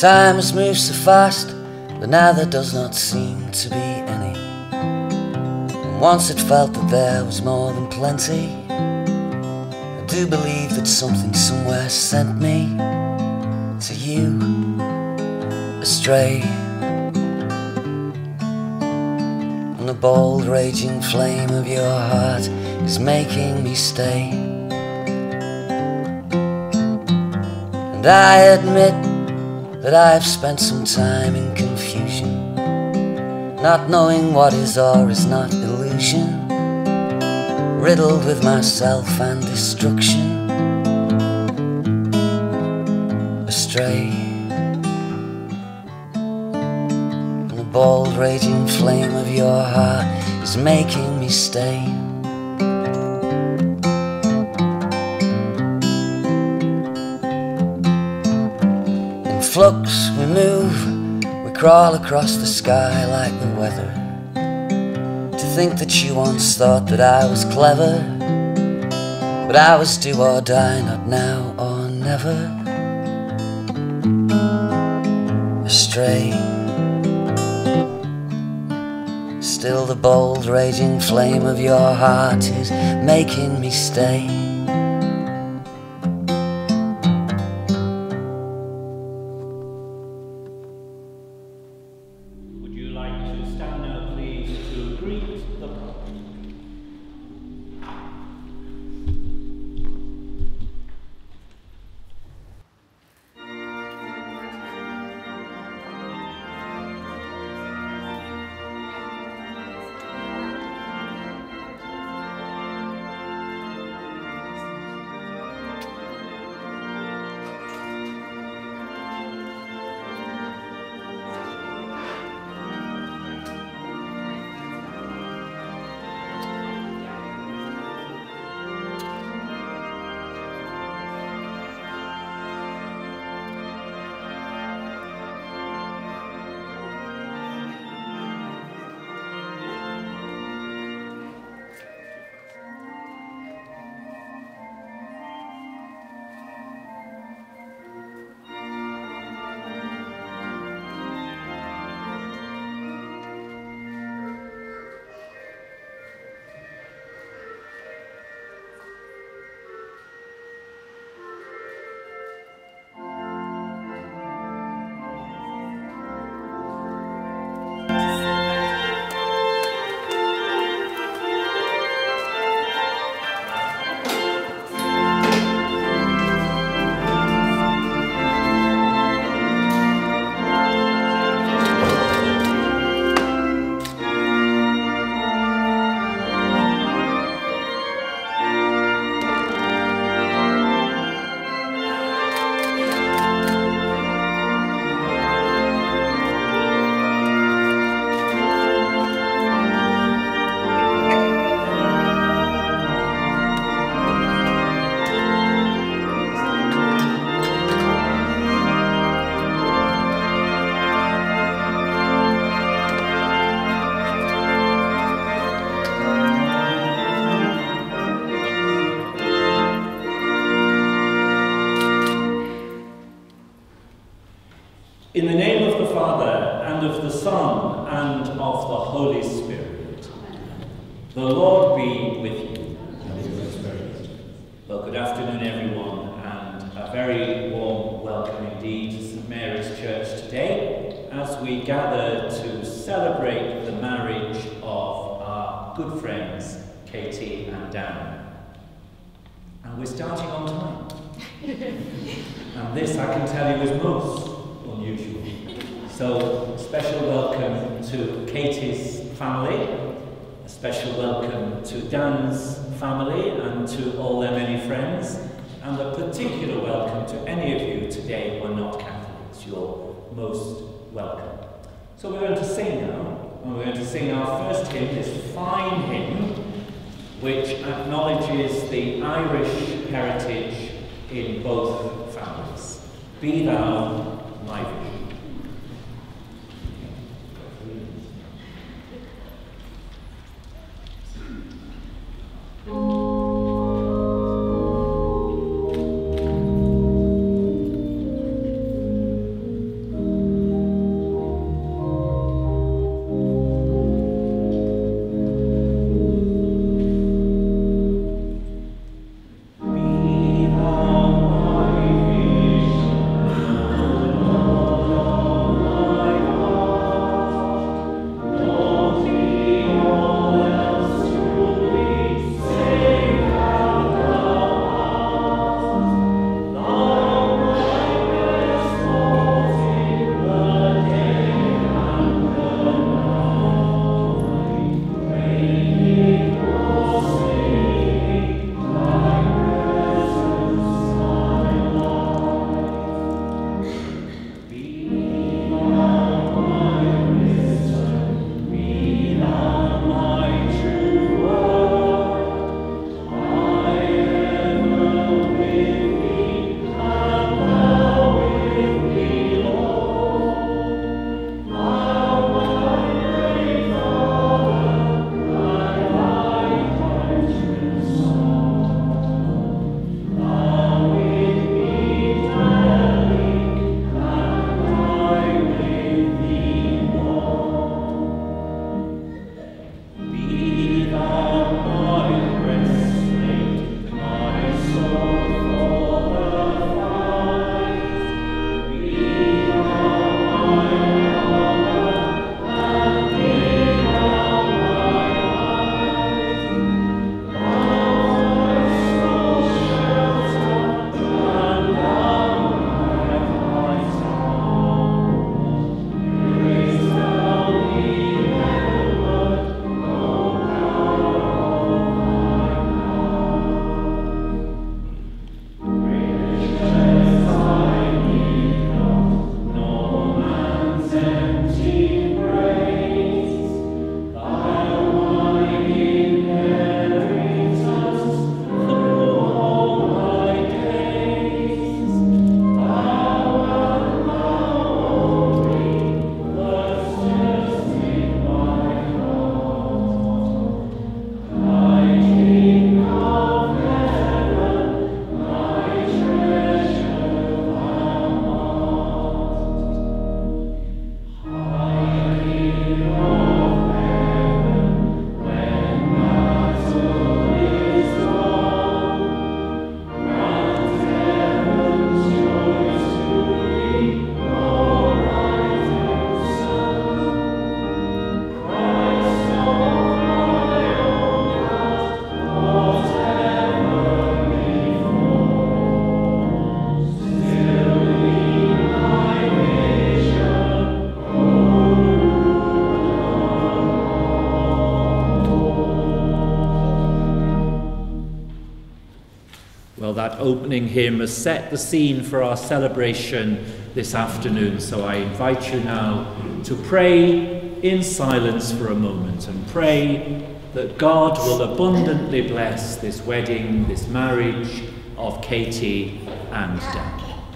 Time has moved so fast, but now there does not seem to be any. And once it felt that there was more than plenty. I do believe that something somewhere sent me to you, astray. And the bold raging flame of your heart is making me stay. And I admit that I've spent some time in confusion, not knowing what is or is not illusion, riddled with myself and destruction, astray. And the bold raging flame of your heart is making me stay. In flux we move, we crawl across the sky like the weather. To think that you once thought that I was clever, but I was do or die, not now or never, astray. Still the bold raging flame of your heart is making me stay. Would you like to stand now, please, to greet the couple? In the name of the Father, and of the Son, and of the Holy Spirit. The Lord be with you. Well, good afternoon, everyone, and a very warm welcome indeed to St Mary's Church today, as we gather to celebrate the marriage of our good friends, Katy and Dan. And we're starting on time. And this, I can tell you, is most unusual. So, special welcome to Katy's family, a special welcome to Dan's family and to all their many friends, and a particular welcome to any of you today who are not Catholics. You're most welcome. So we're going to sing now, and we're going to sing our first hymn, this fine hymn, which acknowledges the Irish heritage in both families. Be thou my vision. Well, that opening hymn has set the scene for our celebration this afternoon, so I invite you now to pray in silence for a moment and pray that God will abundantly bless this wedding, this marriage of Katy and Dan.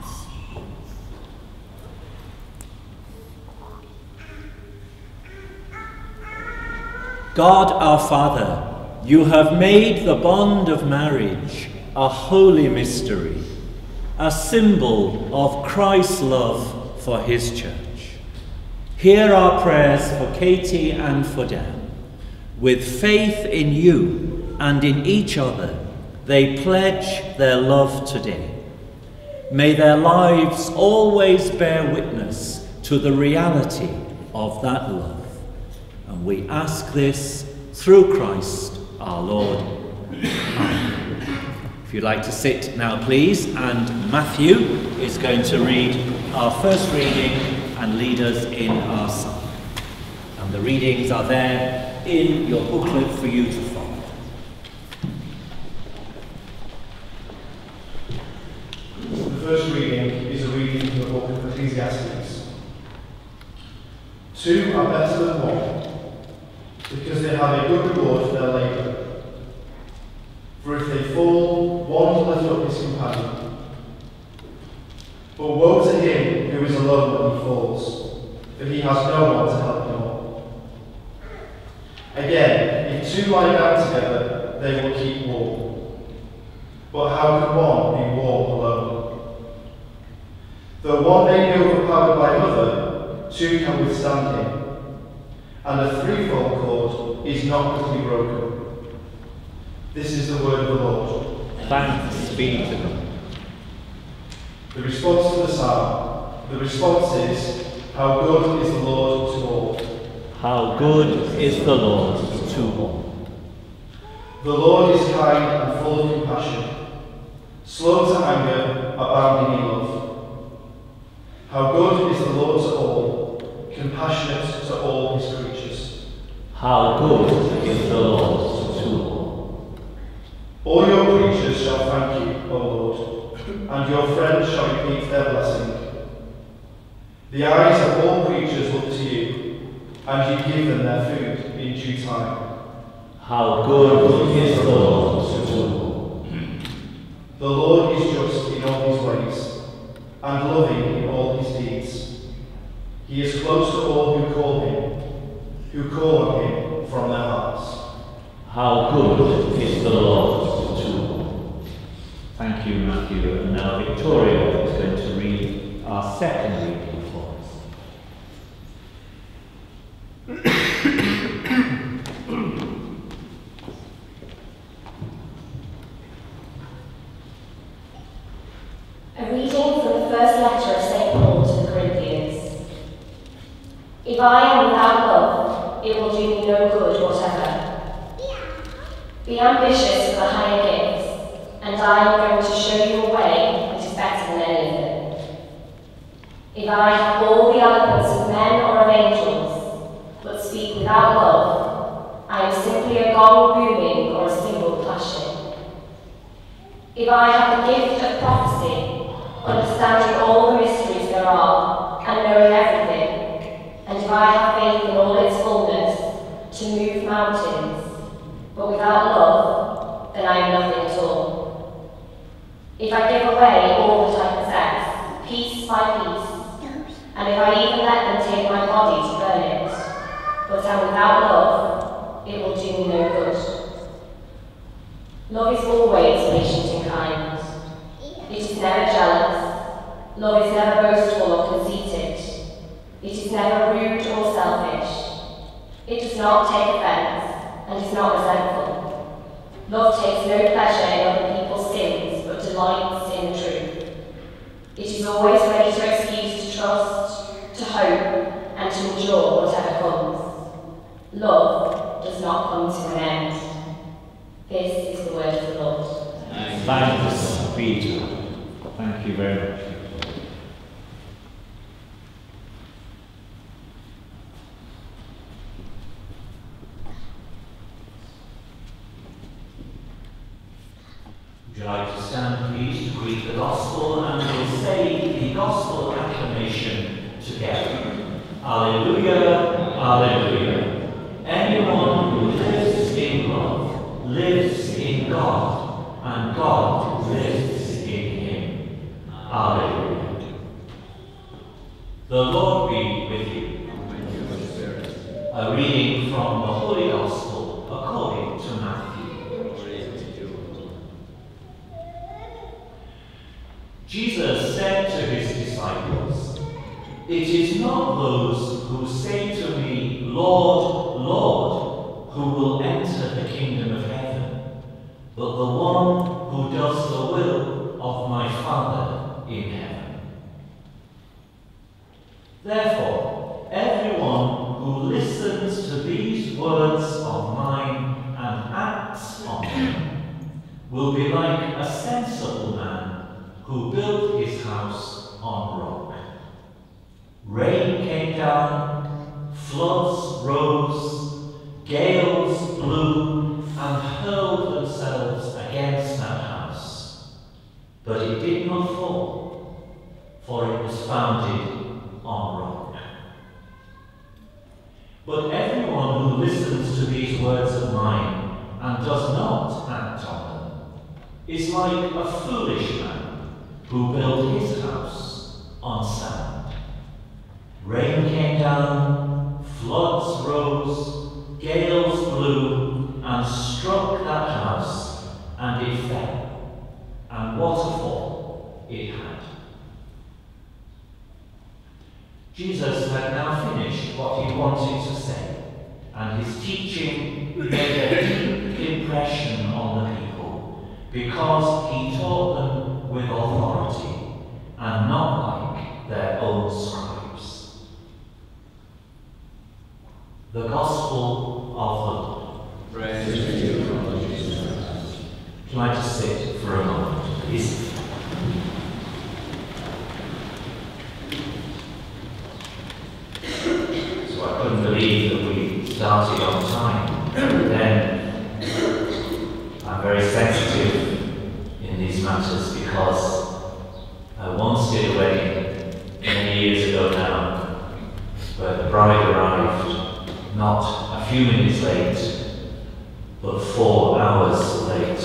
God our Father, you have made the bond of marriage a holy mystery, a symbol of Christ's love for his church. Hear our prayers for Katy and for Dan. With faith in you and in each other, they pledge their love today. May their lives always bear witness to the reality of that love. And we ask this through Christ our Lord. Amen. If you'd like to sit now, please, and Matthew is going to read our first reading and lead us in our psalm. And the readings are there in your booklet for you to follow. The first reading is a reading from the book of Ecclesiastes. Two are better than one, because they have a good reward for their labour. For if they fall, one will lift up his companion. But woe to him who is alone when he falls, for he has no one to help him up. Again, if two lie down together, they will keep warm. But how can one be warm alone? Though one may be overpowered by another, two can withstand him. And a threefold cord is not quickly broken. This is the word of the Lord. Thanks be to God. The response to the psalm. The response is, how good is the Lord to all. How good is the Lord to all. The Lord is kind and full of compassion, slow to anger, abounding in love. How good is the Lord to all, compassionate to all his creatures. How good is the Lord to all. All your creatures shall thank you, O Lord, and your friends shall repeat their blessing. The eyes of all creatures look to you, and you give them their food in due time. How good is the Lord to all. The Lord is just in all his ways, and loving in all his deeds. He is close to all who call on him from their hearts. How good is the Lord to all. Thank you, Matthew. And now Victoria is going to read our second reading for us. A reading from the first letter of St. Paul to the Corinthians. If I am without love, it will do me no good whatever. Be ambitious for the higher gifts, and I am going to show you a way that is better than any of them. If I have all the eloquence of men or of angels, but speak without love, I am simply a gong booming or a cymbal clashing. If I have the gift of prophecy, understanding all the mysteries there are, and knowing everything, and if I have faith in all its fullness, to move mountains, but without love, then I am nothing at all. If I give away all that I possess, piece by piece, and if I even let them take my body to burn it, but am without love, it will do me no good. Love is always patient and kind. It is never jealous. Love is never boastful or conceited. It is never rude or selfish. It does not take offence and is not resentful. Love takes no pleasure in other people's sins, but delights in the truth. It is always ready to excuse, to trust, to hope, and to endure whatever comes. Love does not come to an end. This is the word of the Lord. Thanks be to God. Thank you very much. you like to stand, please, to greet the Gospel, and we'll say the Gospel acclamation together. Alleluia, alleluia. Anyone who lives in love lives in God, and God lives in him. Alleluia. The Lord be with you. A reading from the Holy Gospel according to Matthew. Jesus said to his disciples, "It is not those who say to me, 'Lord, Lord,' who will enter the kingdom of heaven, but the one who does the will of my Father in heaven. Therefore, everyone who listens to these words of mine and acts on them will be like a sensible man who built his house on rock. Rain came down, floods rose, gales blew and hurled themselves against that house. But it did not fall, for it was founded on rock. But everyone who listens to these words of mine and does not act on them is like a foolish man who built his house on sand. Rain came down, floods rose, gales blew and struck that house, and it fell, and what a fall it had." Jesus had now finished what he wanted to say, and his teaching made a deep impression on the people, because he taught them with authority and not like their own scribes. The Gospel of the Lord. Praise to you, Lord Jesus Christ. Would you like to sit for a moment, please? So I couldn't believe that we started on time. Then I'm very sensitive in these matters because I once did a wedding many years ago now where the bride arrived not a few minutes late but 4 hours late.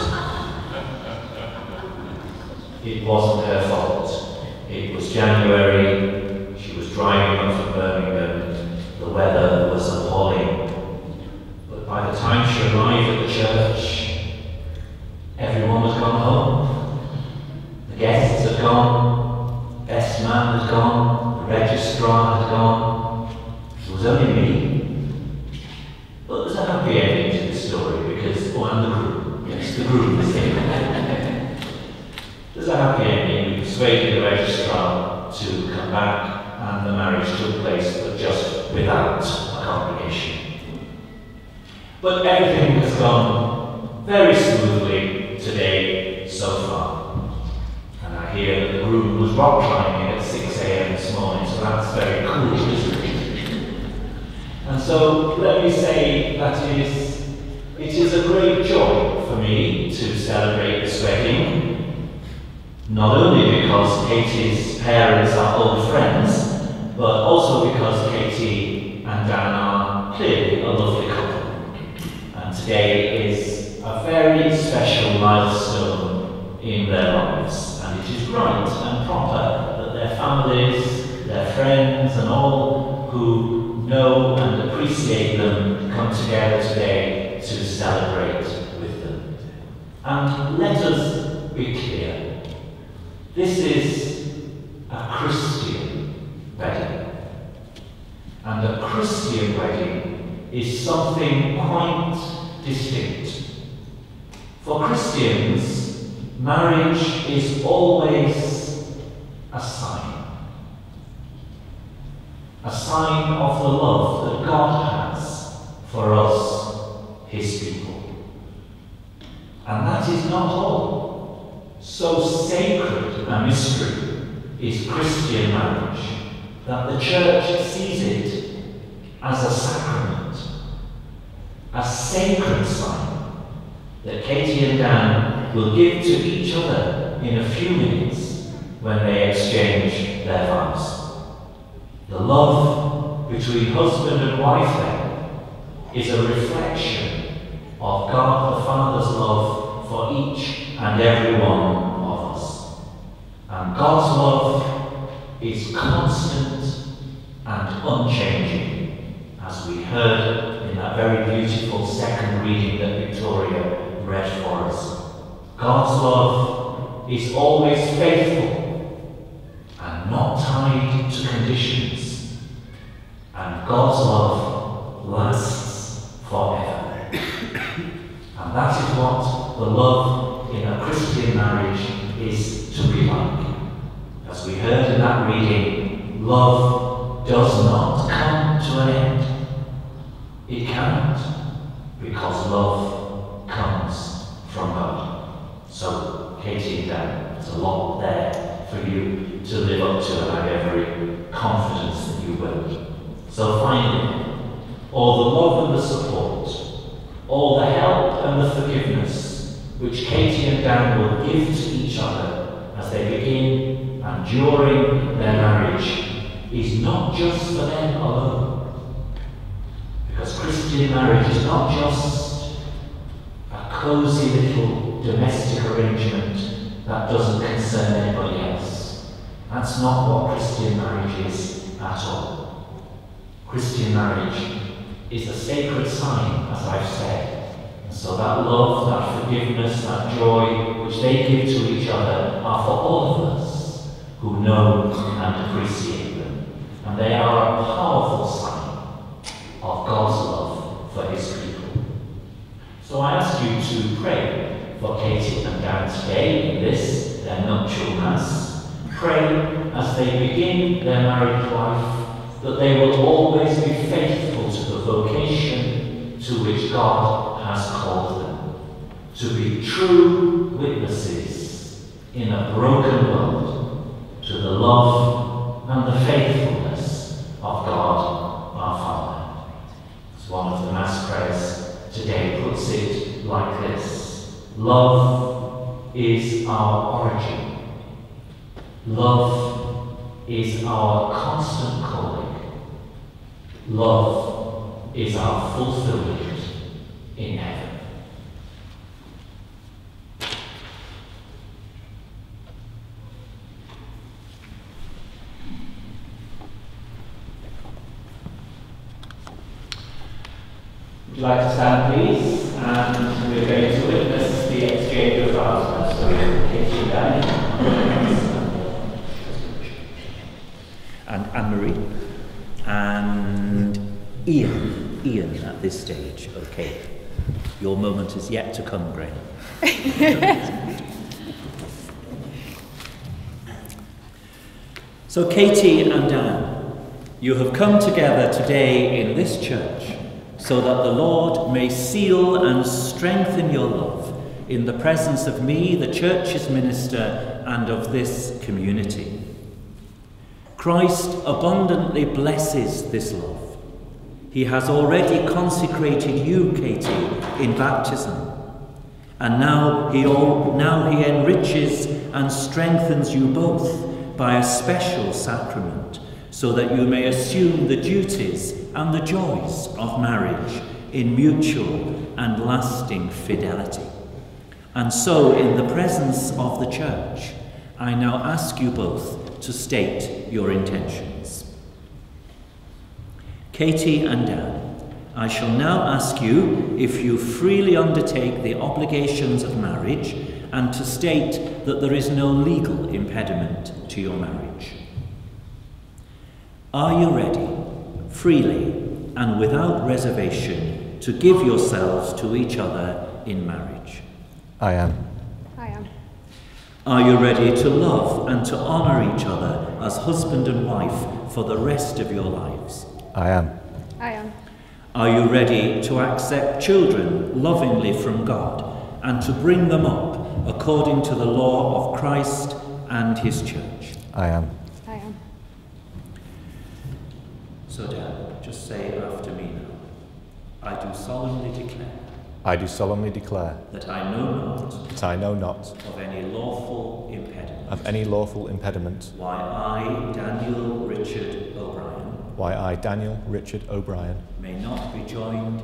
It wasn't her fault. It was January, she was driving up from Birmingham, the weather was appalling. But by the time she arrived at the church, everyone had gone home. The guests had gone, best man had gone, the registrar had gone. It was only me. But there's a happy ending to the story because, and the groom. Yes, the groom is here. There's a happy ending. We persuaded the registrar to come back, and the marriage took place, but just without a congregation. But everything has gone very smoothly today so far. And I hear that the groom was rock climbing at 6 a.m. this morning, so that's very cool, isn't it? And so let me say that it is a great joy for me to celebrate this wedding, not only because Katy's parents are old friends, but also because Katy and Dan are clearly a lovely couple. And today is a very special milestone in their lives, and it is right and proper that their families, their friends, and all who know and appreciate them come together today to celebrate with them. And let us be clear, this is a Christian wedding. And a Christian wedding is something quite distinct. For Christians, marriage is always a sign of the love that God has for us, his people. And that is not all. So sacred a mystery is Christian marriage that the church sees it as a sacrament, a sacred sign that Katy and Dan will give to each other in a few minutes when they exchange their vows. The love between husband and wife then is a reflection of God the Father's love for each and every one of us. And God's love is constant and unchanging, as we heard in that very beautiful second reading that Victoria read for us. God's love is always faithful and not tied to conditions. And God's love lasts forever. And that is what the love in a Christian marriage is to be like. As we heard in that reading, love does not come to an end. It cannot, because love comes from God. So, Katy Dan, there's a lot there for you to live up to, and I have every confidence that you will. So finally, all the love and the support, all the help and the forgiveness which Katy and Dan will give to each other as they begin and during their marriage is not just for them alone. Because Christian marriage is not just a cosy little domestic arrangement that doesn't concern anybody else. That's not what Christian marriage is at all. Christian marriage is a sacred sign, as I've said. And so that love, that forgiveness, that joy which they give to each other are for all of us who know and appreciate them. And they are a powerful sign of God's love for his people. So I ask you to pray for Katy and Dan today in this, their nuptial mass. Pray as they begin their married life that they will always be faithful to the vocation to which God has called them, to be true witnesses in a broken world to the love and the faithfulness of God our Father. As one of the Mass prayers today puts it like this: love is our origin. Love is our constant calling. Love is our fulfillment in heaven. Would you like to stand, please? And we're going to witness the exchange of vows. So, Katy Dan and Anne-Marie and Ian at this stage. Okay, your moment is yet to come, Graham. So, Katy and Dan, you have come together today in this church so that the Lord may seal and strengthen your love in the presence of me, the church's minister, and of this community. Christ abundantly blesses this love. He has already consecrated you, Katy, in baptism. And now he enriches and strengthens you both by a special sacrament, so that you may assume the duties and the joys of marriage in mutual and lasting fidelity. And so, in the presence of the church, I now ask you both to state your intentions. Katy and Dan, I shall now ask you if you freely undertake the obligations of marriage and to state that there is no legal impediment to your marriage. Are you ready, freely and without reservation, to give yourselves to each other in marriage? I am. Are you ready to love and to honour each other as husband and wife for the rest of your lives? I am. Are you ready to accept children lovingly from God and to bring them up according to the law of Christ and his church? I am. So, Dan, just say after me now. I do solemnly declare I do solemnly declare that I know not of any lawful impediment why I, Daniel Richard O'Brien, may not be joined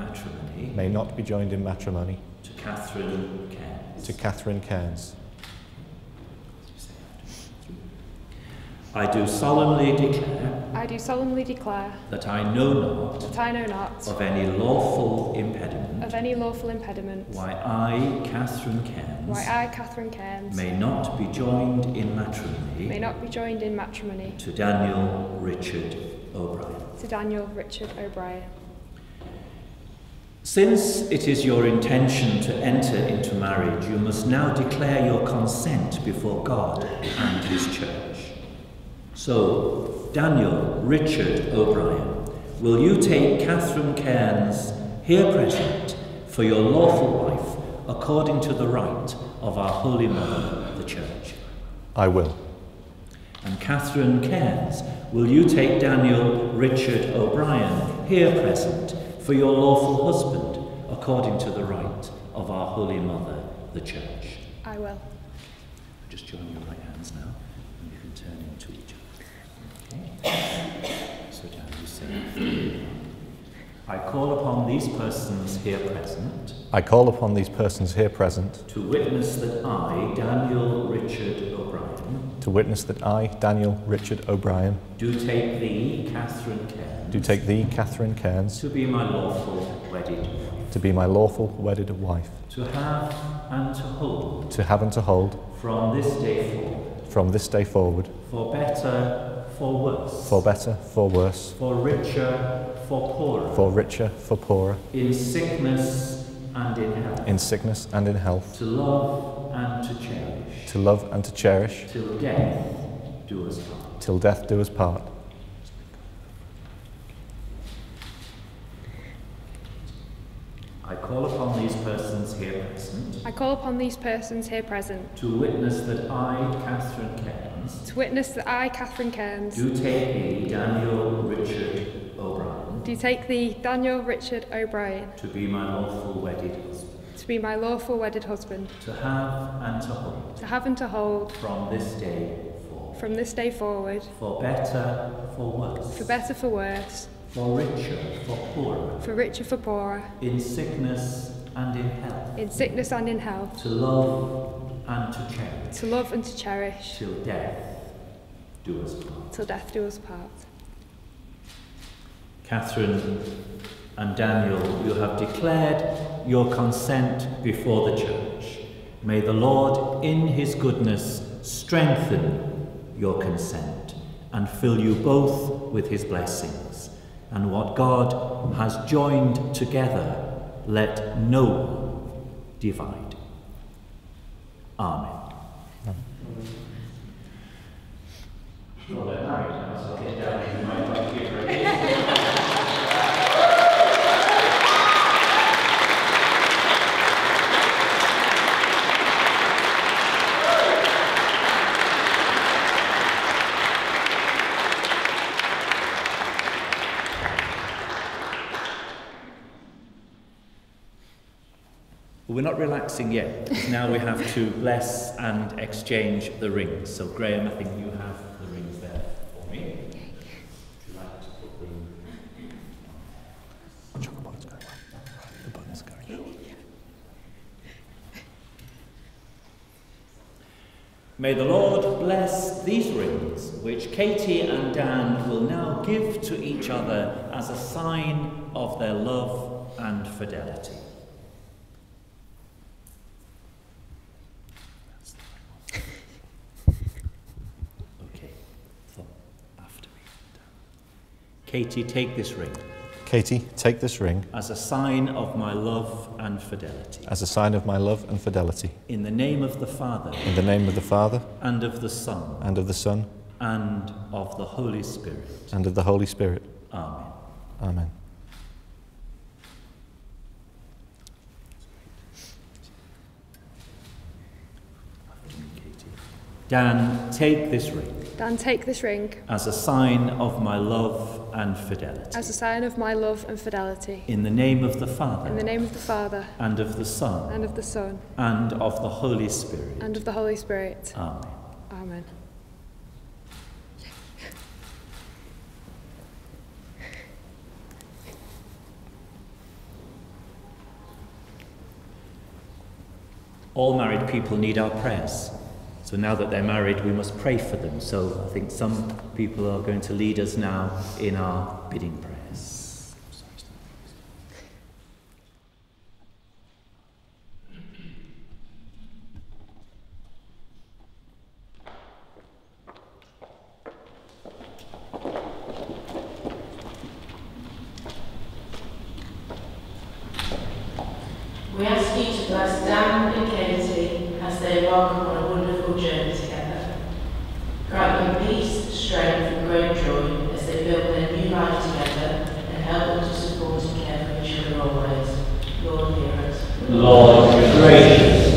in matrimony to Catherine Cairns. I do solemnly declare that I know not of any lawful impediment why I, Catherine Cairns, may not be joined in matrimony to Daniel Richard O'Brien. Since it is your intention to enter into marriage, you must now declare your consent before God and His church. So, Daniel Richard O'Brien, will you take Catherine Cairns, here present, for your lawful wife, according to the rite of our Holy Mother, the Church? I will. And Catherine Cairns, will you take Daniel Richard O'Brien, here present, for your lawful husband, according to the rite of our Holy Mother, the Church? I will. Just join your right hands now, and you can turn into each other. Okay. So down you say, I call upon these persons here present to witness that I, Daniel Richard O'Brien, do take thee, Catherine Cairns, to be my lawful wedded wife, to have and to hold, from this day forward, for better, for worse, for richer, for poorer, in sickness and in health, to love and to cherish, till death do us part. I call upon these persons here present to witness that I, Catherine Cairns, do take thee, Daniel Richard O'Brien, to be my lawful wedded husband, to have and to hold, from this day forward, for better, for worse, for richer, for poorer, in sickness and in health, to love and to cherish, till death do us part. Catherine and Daniel, you have declared your consent before the church. May the Lord, in His goodness, strengthen your consent and fill you both with His blessings. And what God has joined together, let no one divide. Amen. Well, they're married now, so get down. You might like to give her a We're not relaxing yet, because now we have to bless and exchange the rings. So Graham, I think you have the rings there for me. Would you like to put them? The button's going on. The button's going on. May the Lord bless these rings, which Katy and Dan will now give to each other as a sign of their love and fidelity. Katy, take this ring. Katy, take this ring. As a sign of my love and fidelity. As a sign of my love and fidelity. In the name of the Father. In the name of the Father. And of the Son. And of the Son. And of the Holy Spirit. And of the Holy Spirit. Amen. Amen. Dan, take this ring. Dan, take this ring. As a sign of my love and fidelity. As a sign of my love and fidelity. In the name of the Father. In the name of the Father. And of the Son. And of the Son. And of the Holy Spirit. And of the Holy Spirit. Amen. Amen. All married people need our prayers. So now that they're married, we must pray for them. So I think some people are going to lead us now in our bidding prayers. We ask you to bless Dan and Katy as they embark on a wonderful journey together. Grant them peace, strength and great joy as they build their new life together and help them to support and care for each other always. Lord, hear us. Lord, gracious.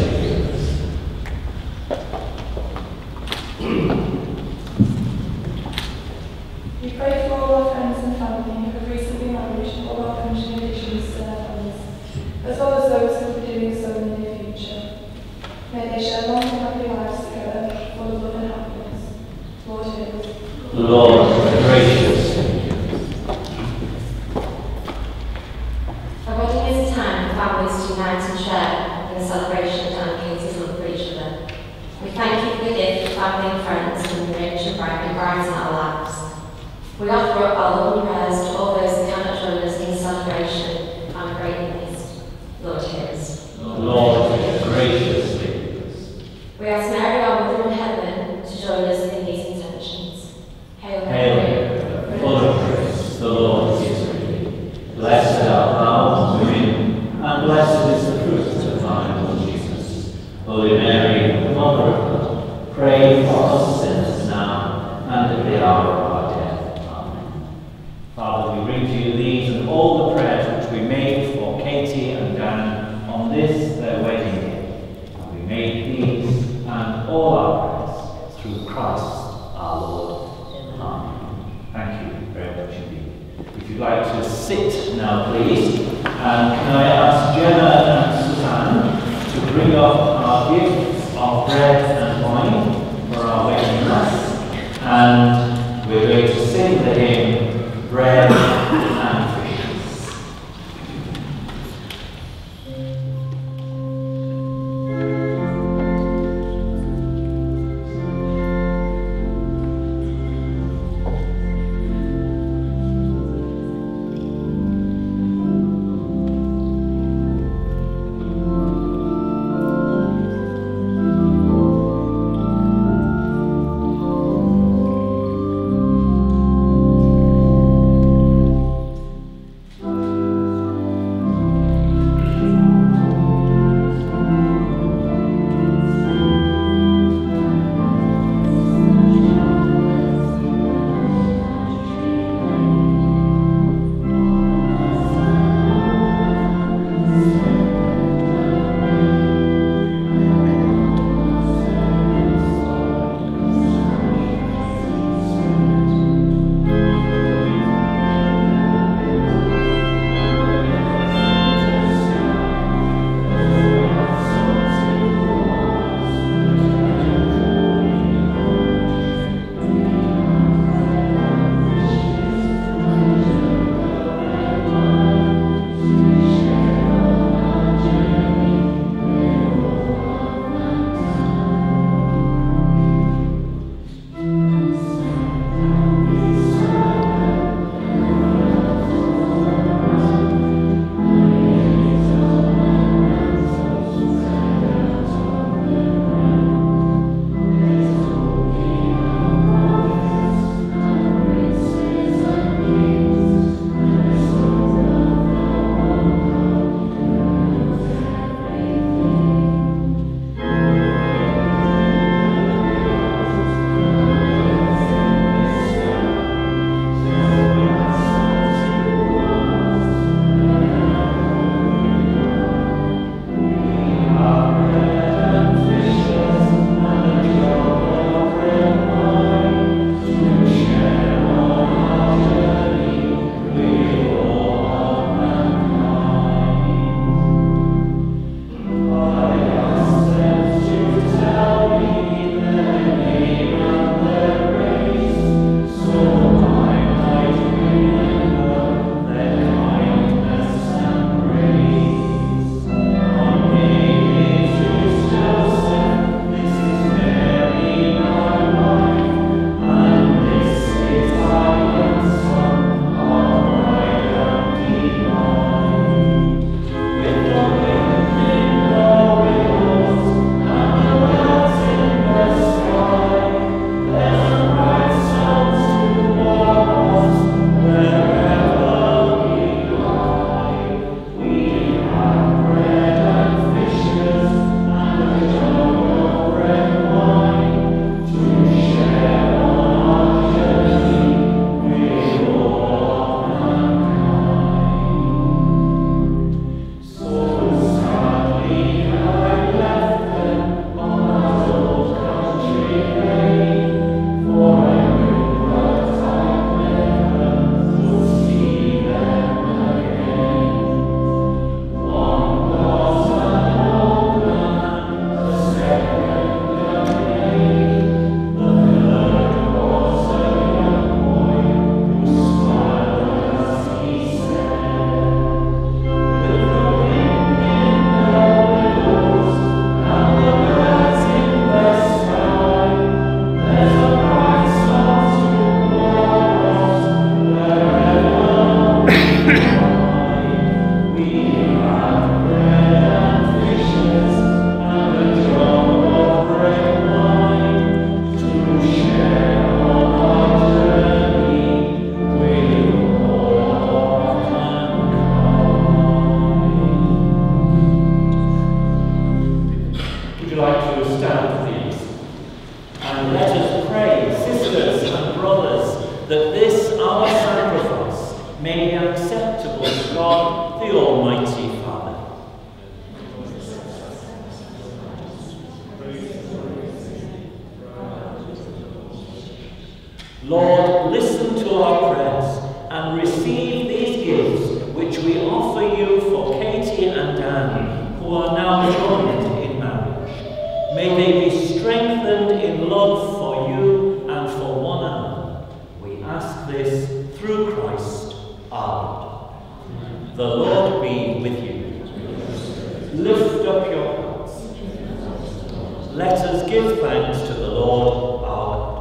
We pray for all our friends and family who have recently married, all our contributions to their families, as well as those who will be doing so in the near future. May they share long and happy lives together, full of love and happiness. Lord, hear us. Lord, gracious. A wedding is a time for families to unite and share in the celebration of Dan and Katy's love for each other. We thank you for the gift of family and friends and the rich and bright brides in our lives. We offer up our love and prayers to all those who cannot join us in celebration and a great feast. Lord, hear us. Lord, gracious. We ask Mary, our Mother in heaven, to join us in these intentions. Hail, Hail, full of grace, the Lord is with thee. Blessed art thou among women, and blessed is the fruit of thy womb, Jesus. Holy Mary, Mother of God, pray for us sinners now and at the hour of our death. Amen. Father, we bring to you these and all the prayers which we made for Katy and Dan on this their wedding day. And we make these and all our prayers through Christ our Lord. Amen. Thank you very much indeed. If you'd like to sit now, please, and can I ask Jenna and Suzanne to bring up our gifts of bread and wine for our wedding mass, and we're going to sing the hymn, Bread and Fishes. Lord, listen to our prayers and receive these gifts which we offer you for Katy and Dan, who are now joined in marriage. May they be strengthened in love for you and for one another. We ask this through Christ our Lord. The Lord be with you. Lift up your hearts. Let us give thanks to the Lord our God.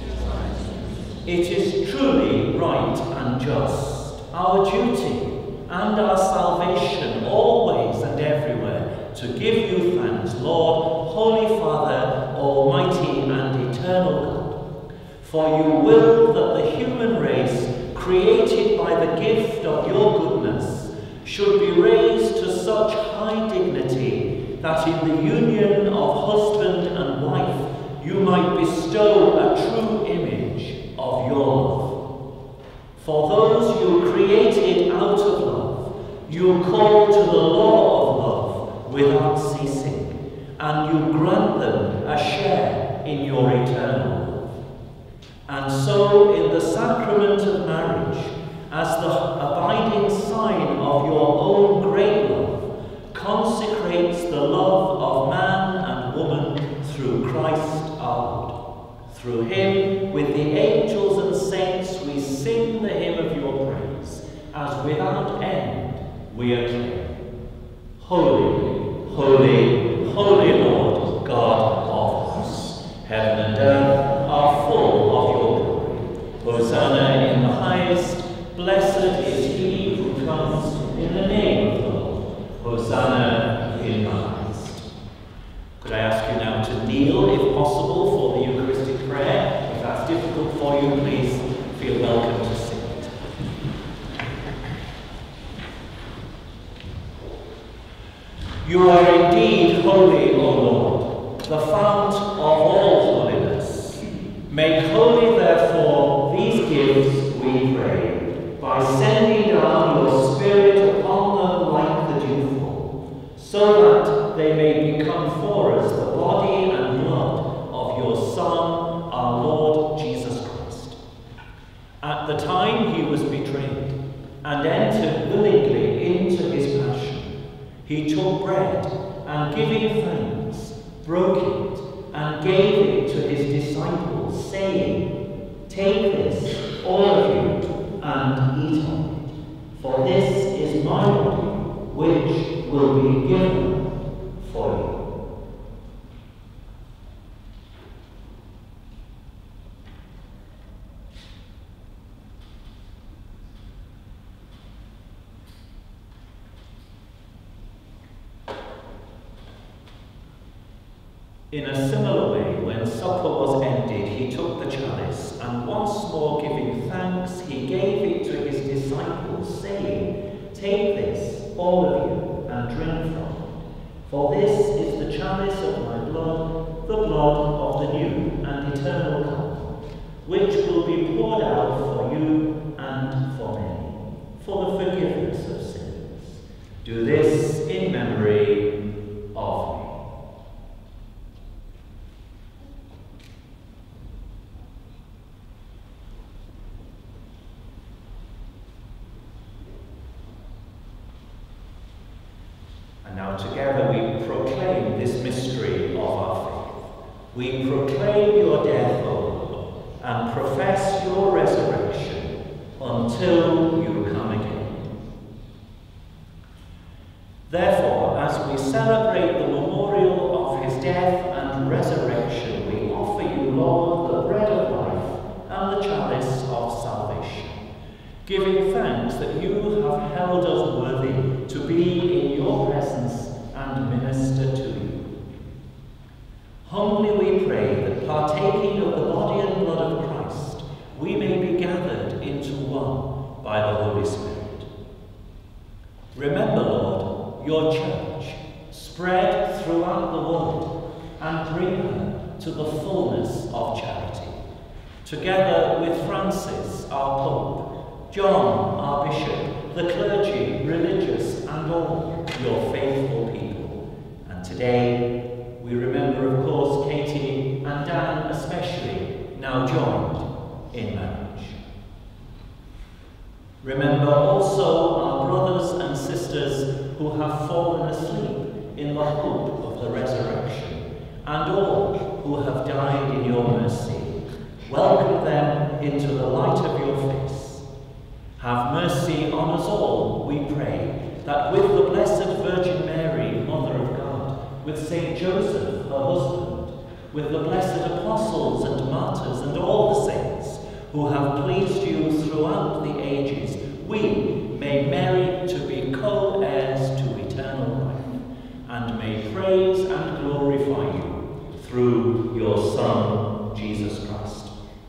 It is truly right and just, our duty and our salvation always and everywhere, to give you thanks, Lord, Holy Father, Almighty and Eternal God. For you will that the human race, created by the gift of your goodness, should be raised to such high dignity that in the union of husband and wife you might bestow a true image of your love. For those you created out of love, you call to the law of love without ceasing, and you grant them a share in your eternal love. And so in the sacrament of marriage, as the abiding sign of your own great love, consecrates the love of man and woman through Christ our Lord. Through him, with the angels and saints, we sing the hymn of your praise, as without end we acclaim. Holy, holy, holy Lord, God of hosts, heaven and earth are full of your glory. Hosanna in the highest. Blessed is he who comes in the name of the Lord. Hosanna in the highest. Could I ask you now to kneel, if possible, for the Eucharistic prayer? If that's difficult for you, please feel welcome to sing it. You are indeed holy, O Lord, the fount of all holiness. Make holy, therefore, these gifts, we pray, by sending down your Spirit upon them like the dewfall, so that they may become for us the body and blood of your Son, our Lord Jesus Christ. At the time he was betrayed and entered willingly into his passion, he took bread and, giving thanks, broke it and gave it to his disciples, saying, "Take this, all of you, and eat of it, for this is my body, which will be given for you." In a similar way, when supper was ended, he took the chalice, and once more giving thanks, he gave it to his disciples, saying, "Take this, all of you, and drink from it. For this is the chalice of my blood, the blood of the new and eternal covenant, which will be poured out for you and for many, for the forgiveness of sins. Do this in memory of me." And now together we proclaim this mystery of our faith. We proclaim your death, O Lord, and profess your resurrection until you come again. Therefore, as we celebrate the memorial of his death and resurrection, we offer you, Lord, the bread of life and the chalice of salvation, giving thanks that you have held us worthy to be in your presence and minister to you. Humbly we pray that, partaking of the body and blood of Christ, we may be gathered into one by the Holy Spirit. Remember, Lord, your church, spread throughout the world, and bring her to the fullness of charity. Together with Francis, our Pope, John, our Bishop, the clergy, religious, and all your faithful people. And today, we remember, of course, Katy and Dan especially, now joined in marriage. Remember also our brothers and sisters who have fallen asleep in the hope of the resurrection, and all who have died in your mercy. Welcome them into the light of your face. Have mercy on us all, we pray, that with the Blessed Virgin Mary, Mother of God, with Saint Joseph, her husband, with the blessed apostles and martyrs and all the saints who have pleased you throughout the ages, we may merit to be co-heirs to eternal life, and may praise and glorify you through your Son, Jesus Christ.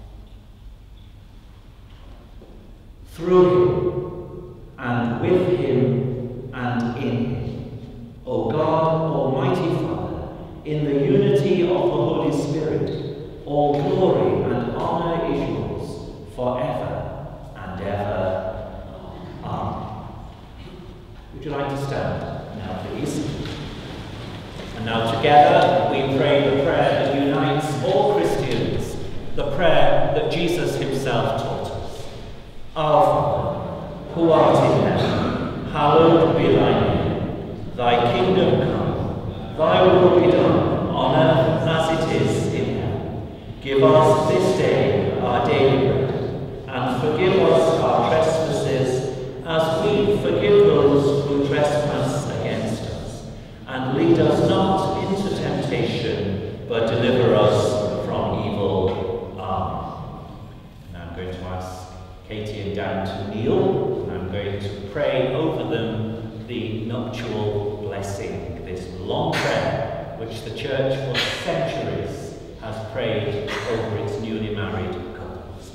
Through him, and with him, and in him, O God, Almighty Father, in the unity of the Holy Spirit, all glory and honour is yours, forever and ever. Amen. Would you like to stand now, please? And now together we pray the prayer that unites all Christians, the prayer that Jesus himself taught us. Our Father, who art in heaven, hallowed be thy name. Thy kingdom come, thy will be done, on earth as it is in heaven. Give us this day our daily bread, and forgive us our trespasses, as we forgive those who trespass against us. And lead us not into temptation, but deliver us from evil. Amen. Now I'm going to ask Katy and Dan to kneel, and I'm going to pray over them the nuptial blessing, this long prayer which the Church for centuries has prayed over its newly married couples.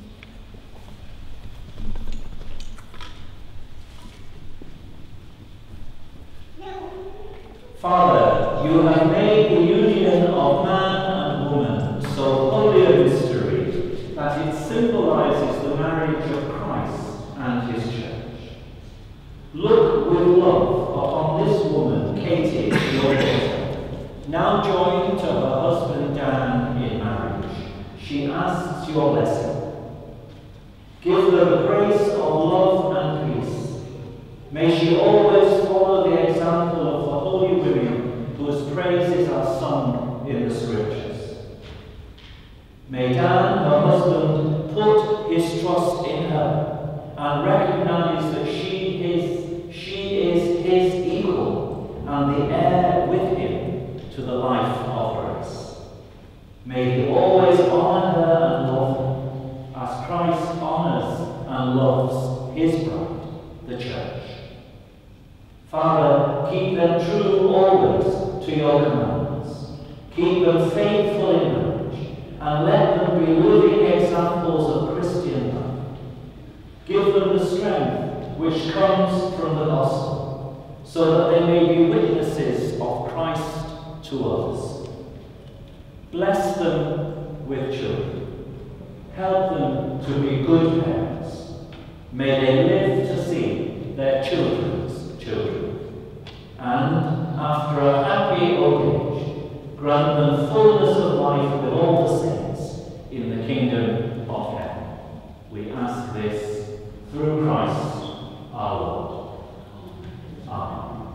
Father, you have made the union of man and woman so holy a mystery that it symbolizes the marriage of Christ and his Church. Look with love upon this woman, Katy, your daughter, now joined to her husband Dan in marriage. She asks your blessing. Give her the grace of love and peace. May she always follow the example of the holy women whose praises are sung in the Scriptures. May Dan, her husband, put his trust in her and recognize that she is his equal and the heir with him to the life of grace. May he always honor her and love her, as Christ honors and loves his bride, the Church. Father, keep them true always to your commandments. Keep them faithful in marriage, and let them be living examples of Christian life. Give them the strength which comes from the gospel, so that they may be witnesses of Christ to others. Bless them with children. Help them to be good parents. May they live to see their children's children. And, after a happy old age, grant them fullness of life with all the saints in the kingdom of heaven. We ask this through Christ our Lord. Amen.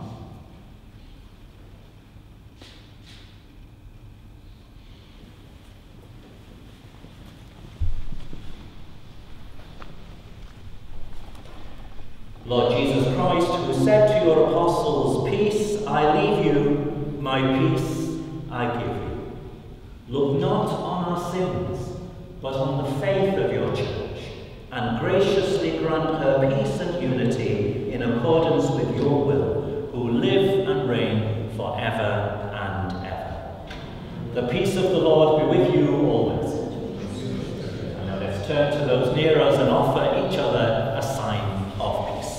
Lord Jesus Christ, who said to your apostles, "Peace I leave you, my peace I give you." Look not on our sins, but on the faith of your Church, and graciously grant her peace and unity in accordance with your will, who live and reign forever and ever. The peace of the Lord be with you always. And now let's turn to those near us and offer each other a sign of peace.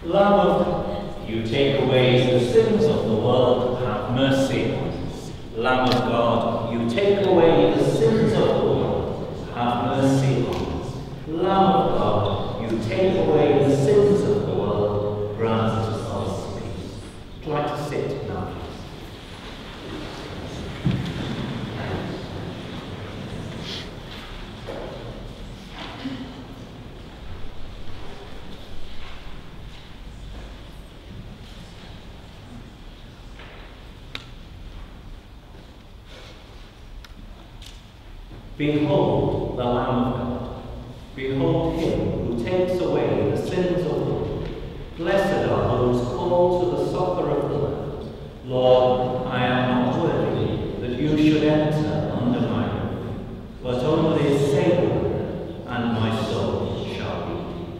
Lamb of God, you take away the sins of the world, have mercy on us. Lamb of God, you take away the sins of the world, have mercy on us. Lamb of God, you take away the sins of the world, grant us peace. Would you like to sit now, please? Behold the Lamb of God. Behold him who takes away the sins of the world. Blessed are those called to the supper of the Lamb. Lord, I am not worthy that you should enter under my roof, but only say the word, and my soul shall be healed.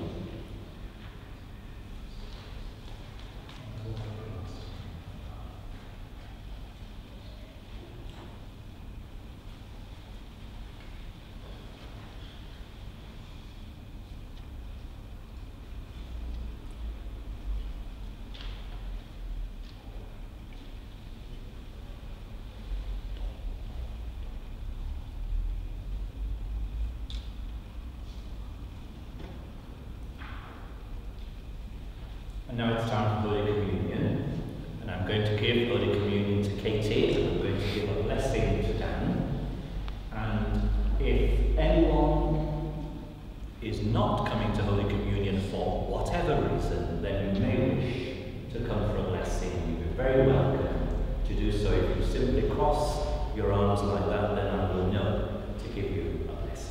And now it's time for Holy Communion, and I'm going to give Holy Communion to Katy, and I'm going to give a blessing to Dan. And if anyone is not coming to Holy Communion for whatever reason, then you may wish to come for a blessing. You're very welcome to do so. If you simply cross your arms like that, then I will know to give you a blessing.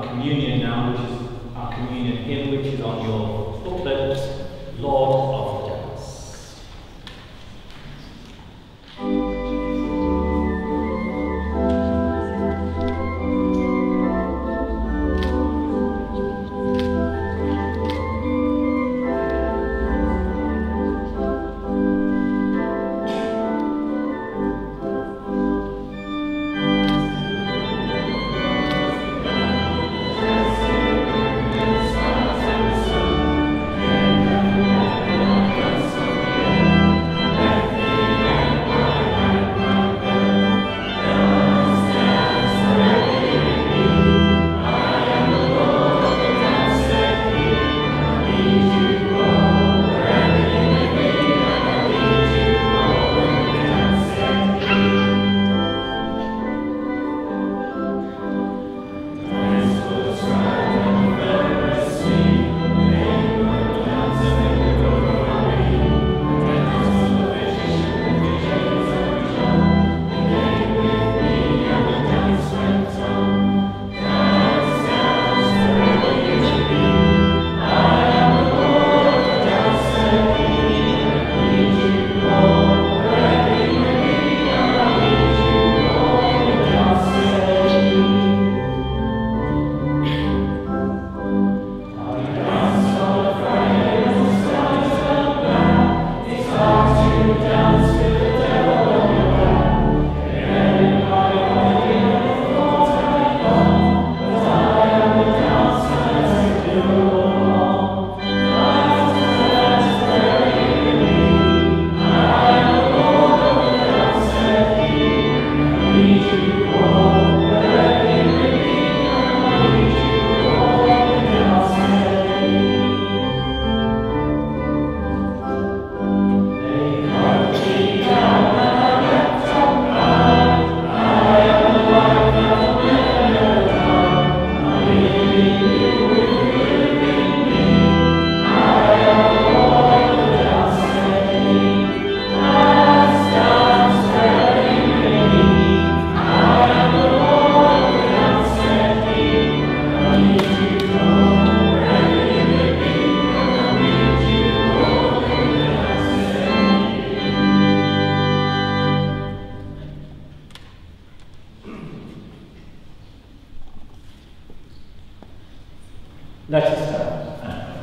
our communion now, which is our communion hymn, which is on your booklet, Lord of the Dance. Let us stand.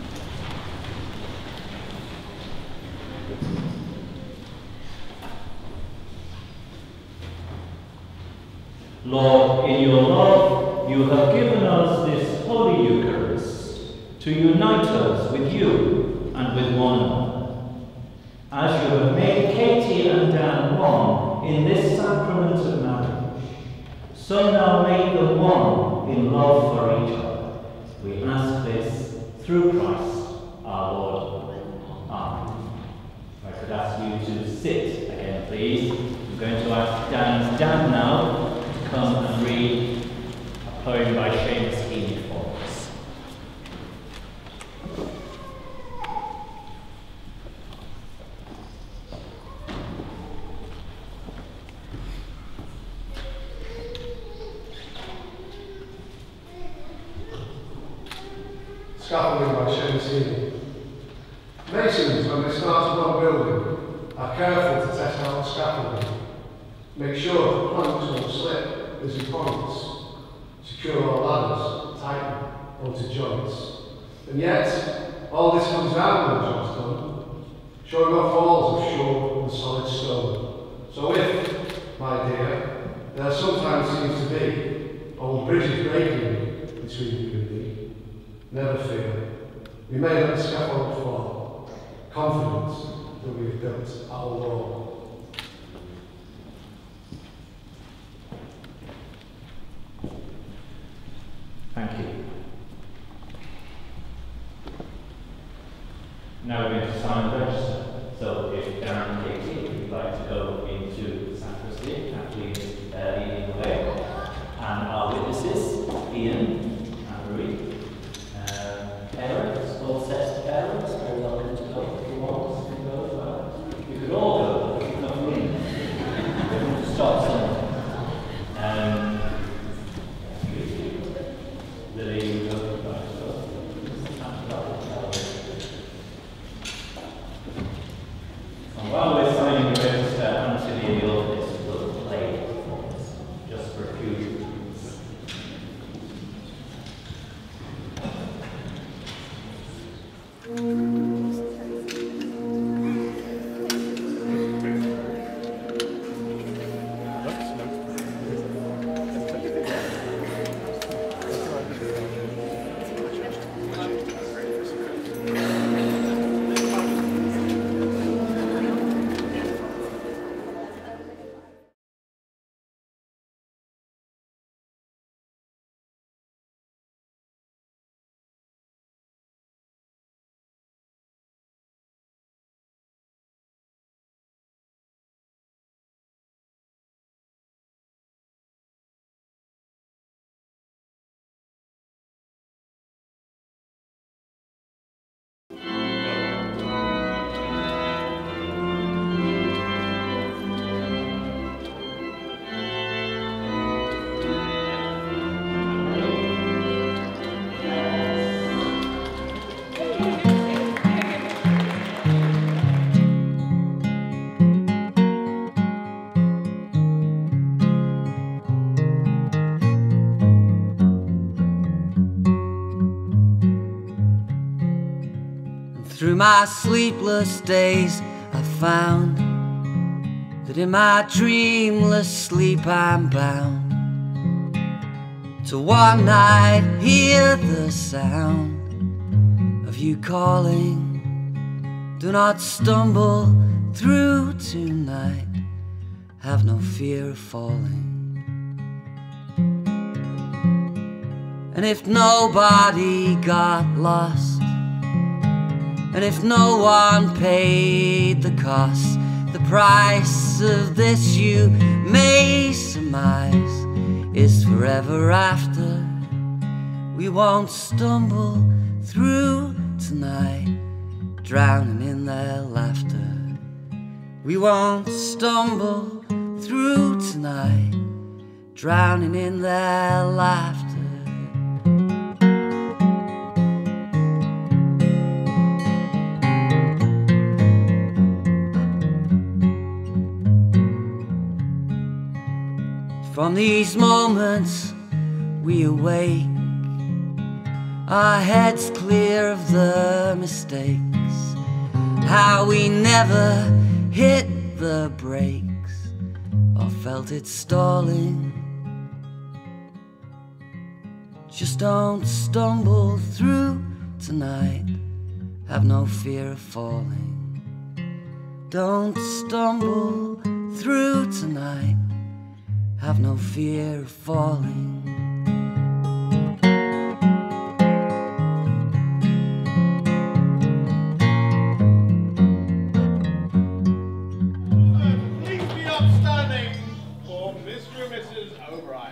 Lord, in your love, you have given us this Holy Eucharist to unite us with you and with one another. As you have made Katy and Dan one in this sacrament of marriage, so now make them one in love for each other. We ask this through Christ our Lord. Amen. If I could ask you to sit again, please. I'm going to ask Dan's dad now to come and read a poem by Seamus Heaney for us. Scaffolding by Seamus Heaney. Masons, when they start one building, are careful to test out the scaffolding. Make sure the planks won't slip as he points. Secure our ladders, tighten onto joints. And yet, all this comes down when the job's done, showing off walls of sure and solid stone. So if, my dear, there sometimes seems to be old bridges breaking between you and me, never fear. We may let the scaffold fall, confident that we have built our wall. Thank you. Now we're going to sign the register. So if Dan and Katy would like to go into the sacristy, please leading the way. And our witnesses, Ian and Marie. Parents, all sets of parents, are welcome to go if you want to go as well. You could all go. Through my sleepless days I found that in my dreamless sleep I'm bound to one night hear the sound of you calling. Do not stumble through tonight, have no fear of falling. And if nobody got lost, and if no one paid the cost, the price of this you may surmise is forever after. We won't stumble through tonight, drowning in their laughter. We won't stumble through tonight, drowning in their laughter. From these moments we awake, our heads clear of the mistakes, how we never hit the brakes or felt it stalling. Just don't stumble through tonight, have no fear of falling. Don't stumble through tonight, have no fear of falling. Please be upstanding for Mr. and Mrs. O'Brien.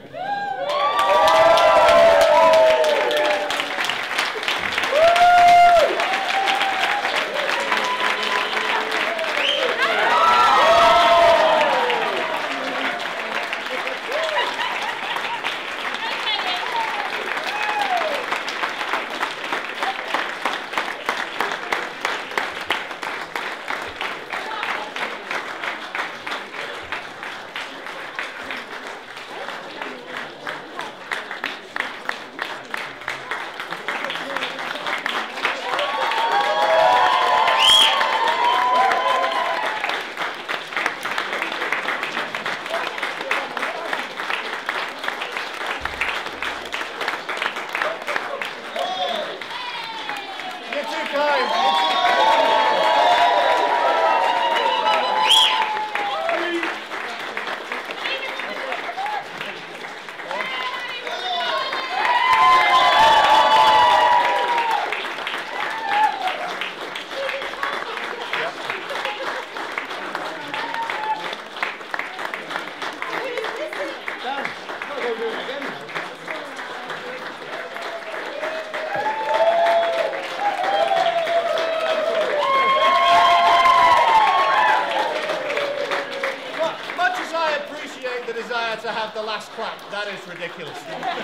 To have the last clap, that is ridiculous.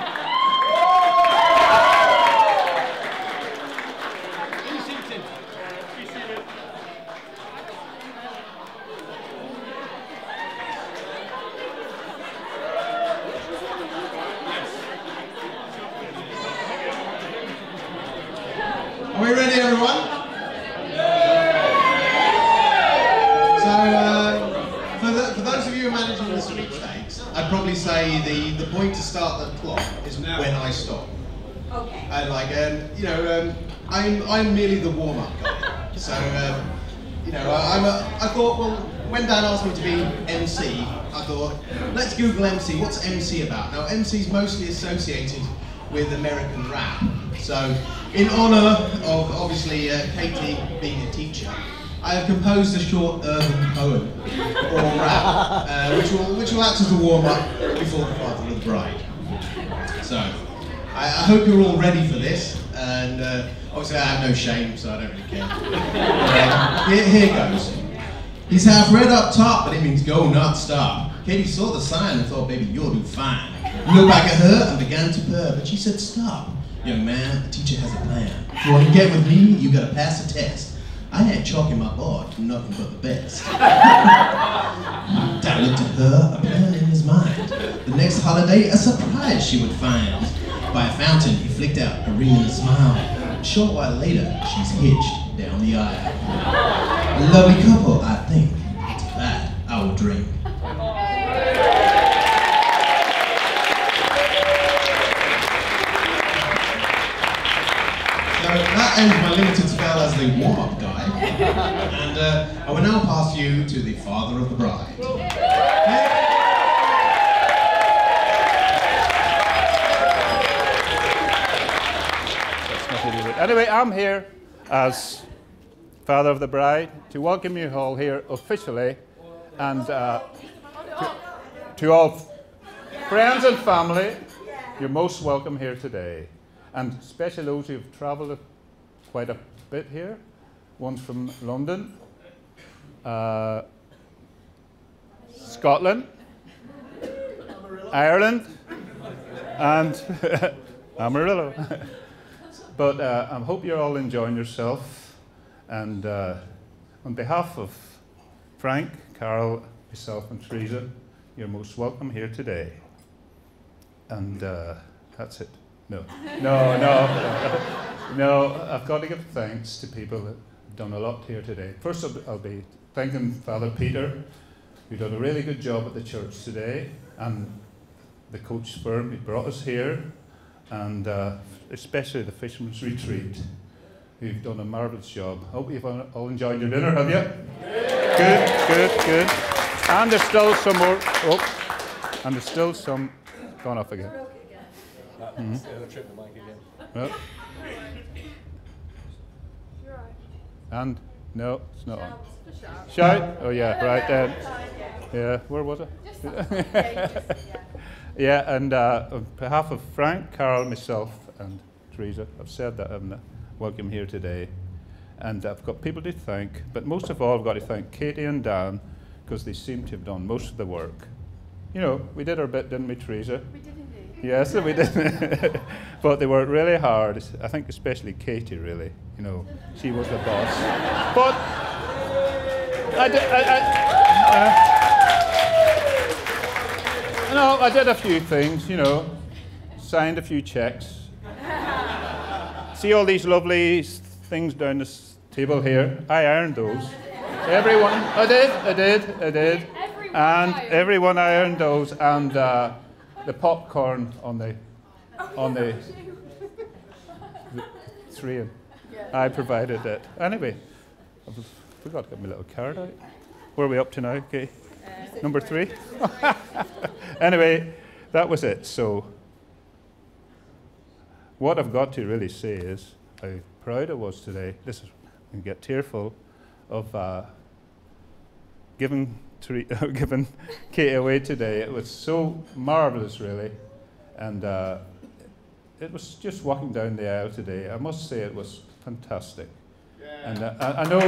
Be seated. Be seated. Are we ready, everyone? For those of you who are managing the sweepstakes, I'd probably say the point to start the clock is now when I stop. Okay. And like, I'm merely the warm-up guy. So, I thought, well, when Dan asked me to be MC, I thought, let's Google MC. What's MC about? Now, MC is mostly associated with American rap. So, in honour of obviously Katy being a teacher, I have composed a short urban poem or rap, which will act as a warm-up before the father of the bride. So, I hope you're all ready for this, and obviously I have no shame, so I don't really care. Here goes. He's half red up top, but it means go, not stop. Katy saw the sign and thought, baby, you'll do fine. Looked back at her and began to purr, but she said, stop. Young man, the teacher has a plan. If you want to get with me, you gotta pass the test. I had chalk in my board, nothing but the best. Dad looked at her, a plan in his mind. The next holiday, a surprise she would find. By a fountain, he flicked out a ring and a smile. A short while later, she's hitched. down the aisle. A lovely couple, I think. To that, I will drink. So that ends my limited spell as the warm-up guy. And I will now pass you to the father of the bride. Anyway, I'm here as father of the bride to welcome you all here officially, and to all friends and family, you're most welcome here today. And especially those who've travelled quite a bit here. One's from London, Scotland, Ireland, and Amarillo. But I hope you're all enjoying yourself. And on behalf of Frank, Carol, myself and Teresa, you're most welcome here today. And that's it. No, I've got to give thanks to people that have done a lot here today. First, I'll be thanking Father Peter, who did a really good job at the church today, and the coach firm who brought us here, and especially the Fisherman's Retreat, who've done a marvellous job. Hope you've all enjoyed your dinner, have you? Good. And there's still some more. Oh, and there's still some gone off again. Well. And no, it's not on. Shout? Oh yeah, right then. Yeah, where was it? Yeah, and on behalf of Frank, Carol, myself, and Teresa, I've said that, haven't I? Welcome here today. And I've got people to thank, but most of all, I've got to thank Katy and Dan, because they seem to have done most of the work. You know, we did our bit, didn't we, Teresa? We did indeed. Yes, we did. But they worked really hard. I think especially Katy, really. You know, she was the boss. But I did a few things, you know, signed a few checks. See all these lovely things down this table here? I ironed those. Everyone, I did. And everyone I earned those, and the popcorn on the three. I provided it. Anyway, I forgot to get my little card out. Where are we up to now? Okay, number 3. Anyway, that was it. So, what I've got to really say is how proud I was today. This is, I can get tearful of giving Katy away today. It was so marvellous, really, and it was just walking down the aisle today. I must say it was fantastic, and I know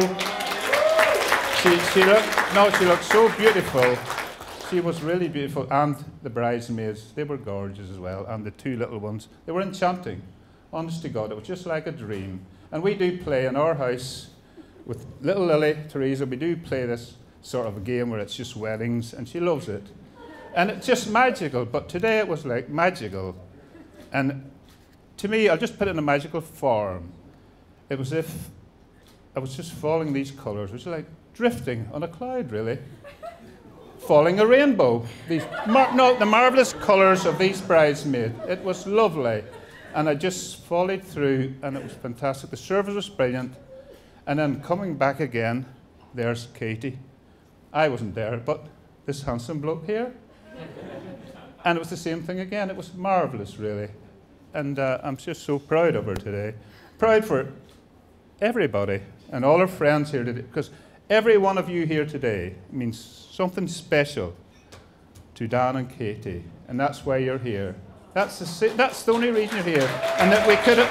she looked so beautiful. She was really beautiful, and the bridesmaids, they were gorgeous as well, and the 2 little ones, they were enchanting. Honest to God, it was just like a dream. And we do play in our house with little Lily, Teresa. We do play this sort of a game where it's just weddings, and she loves it. And it's just magical, but today it was like magical. And to me, I'll just put it in a magical form. It was as if I was just following these colours, which is like drifting on a cloud, really. Following a rainbow. The marvellous colours of these bridesmaids. It was lovely. And I just followed through, and it was fantastic. The service was brilliant. And then coming back again, there's Katy. I wasn't there, but this handsome bloke here. And it was the same thing again. It was marvellous, really. And I'm just so proud of her today. Proud for everybody and all her friends here today, because every one of you here today means something special to Dan and Katy, and that's why you're here. That's the only reason you're here. And that we could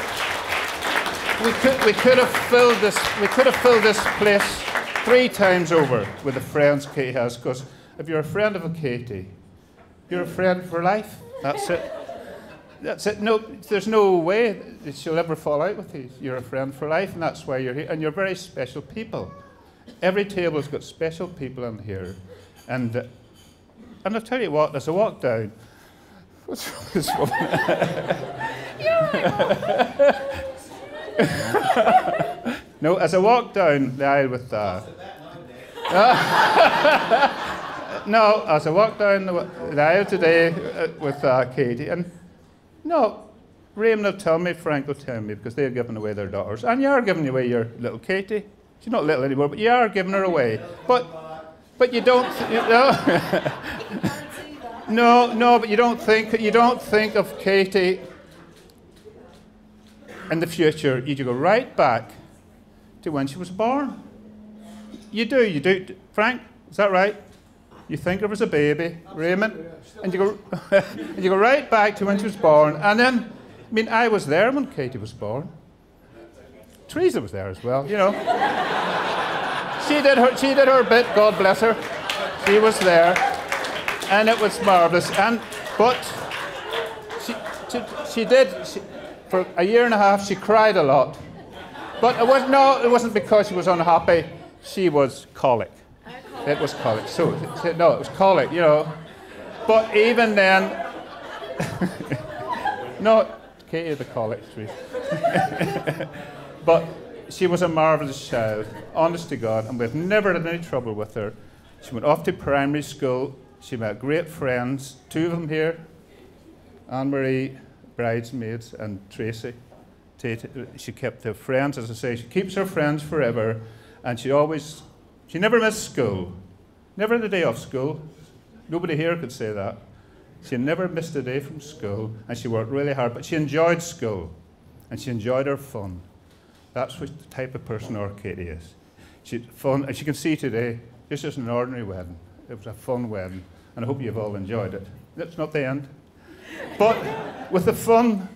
have filled this place 3 times over with the friends Katy has, because if you're a friend of a Katy, you're a friend for life. That's it. That's it. No, there's no way that she'll ever fall out with you. You're a friend for life, and that's why you're here. And you're very special people. Every table's got special people in here. And I'll tell you what, as I walk down, what's wrong with this woman? No, as I walked down the aisle with no, as I walked down the aisle today with Katy, and no, Raymond will tell me, Frank will tell me, because they're giving away their daughters. And you are giving away your little Katy. She's not little anymore, but you are giving her away. But you don't, no, but you don't think of Katy in the future. You go right back to when she was born. You do. Frank, is that right? You think of her as a baby, Raymond, and you go right back to when she was born. And then, I mean, I was there when Katy was born. Teresa was there as well, you know. She did her bit, God bless her. She was there, and it was marvelous. But she did for a year and a half. She cried a lot, but it wasn't because she was unhappy. She was colic. It was colic. So no, it was colic, you know. But even then, no, Katy the colic, Teresa. But she was a marvellous child, honest to God, and we've never had any trouble with her. She went off to primary school. She met great friends, two of them here, Anne-Marie, bridesmaids, and Tracy. She kept her friends, as I say, she keeps her friends forever, and she never missed school, never had a day off school. Nobody here could say that. She never missed a day from school, and she worked really hard, but she enjoyed school, and she enjoyed her fun. That's what the type of person our Katy is. She's fun, as you can see today, this is an ordinary wedding. It was a fun wedding, and I hope you've all enjoyed it. That's not the end. But with the fun,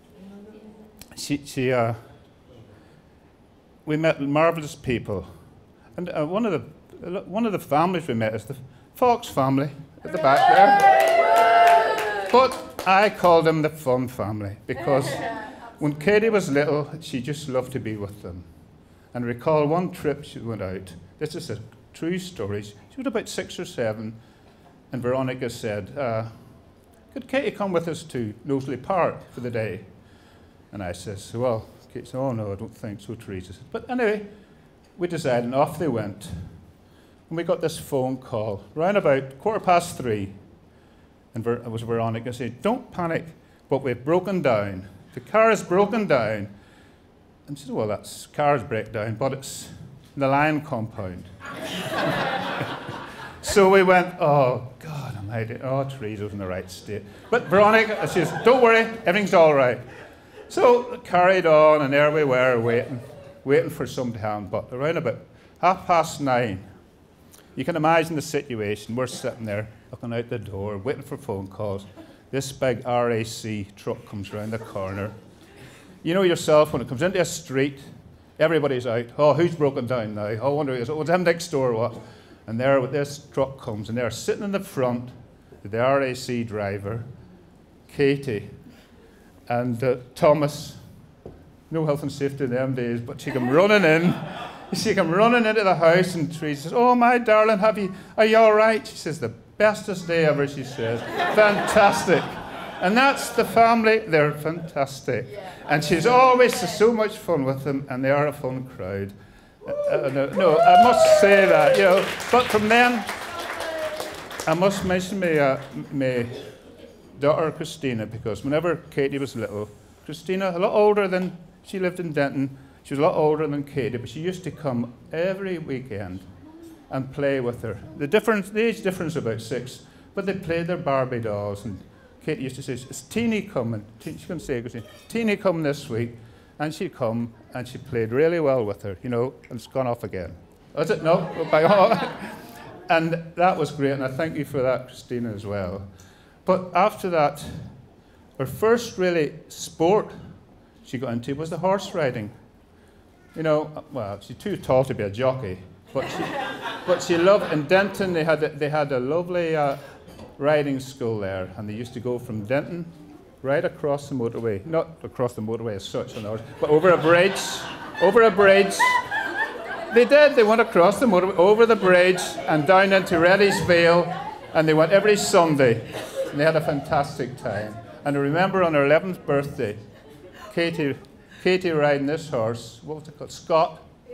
we met marvellous people. And one of the families we met is the Fox family at the back there. But I called them the fun family because when Katy was little, she just loved to be with them. And I recall one trip she went out. This is a true story. She was about 6 or 7, and Veronica said, could Katy come with us to Knowsley Park for the day? And I says, well, Katy said, oh no, I don't think so, Teresa. But anyway, we decided, and off they went. And we got this phone call, round about 3:15. And it was Veronica said, don't panic, but we've broken down. The car is broken down. And she said, well, that's car's breakdown, but it's in the Lion compound. So we went, oh, God almighty, oh, Teresa was in the right state. But Veronica, she says, don't worry, everything's all right. So carried on, and there we were waiting for some to happen. But around about 9:30, you can imagine the situation. We're sitting there, looking out the door, waiting for phone calls. This big RAC truck comes around the corner. You know yourself, when it comes into a street, everybody's out. Oh, who's broken down now? Oh, I wonder, is it them next door or what? And there, this truck comes, and they're sitting in the front, the RAC driver, Katy, and Thomas. No health and safety in them days, but she came running in. She came running into the house, and Teresa says, oh, my darling, are you all right? She says, the bestest day ever, she says. Fantastic. And that's the family. They're fantastic. And she's always so much fun with them, and they are a fun crowd. No, I must say that, you know. But from then, I must mention my daughter Christina, because whenever Katy was little, Christina, a lot older than, she lived in Denton, she was a lot older than Katy, but she used to come every weekend and play with her. The age difference is about 6, but they played their Barbie dolls, and Katy used to say, is Teeny coming? She couldn't say it, Teeny coming this week. And she'd come, and she played really well with her, you know, and it's gone off again. Was it? No? And that was great, and I thank you for that, Christina, as well. But after that, her first really sport she got into was the horse riding. You know, well, she's too tall to be a jockey, but she loved, in Denton, they had a lovely riding school there, and they used to go from Denton right across the motorway, not across the motorway as such, but over a bridge. They went across the motorway, over the bridge, and down into Reddy'svale, and they went every Sunday, and they had a fantastic time. And I remember on her 11th birthday, Katy riding this horse, what was it called, Scott,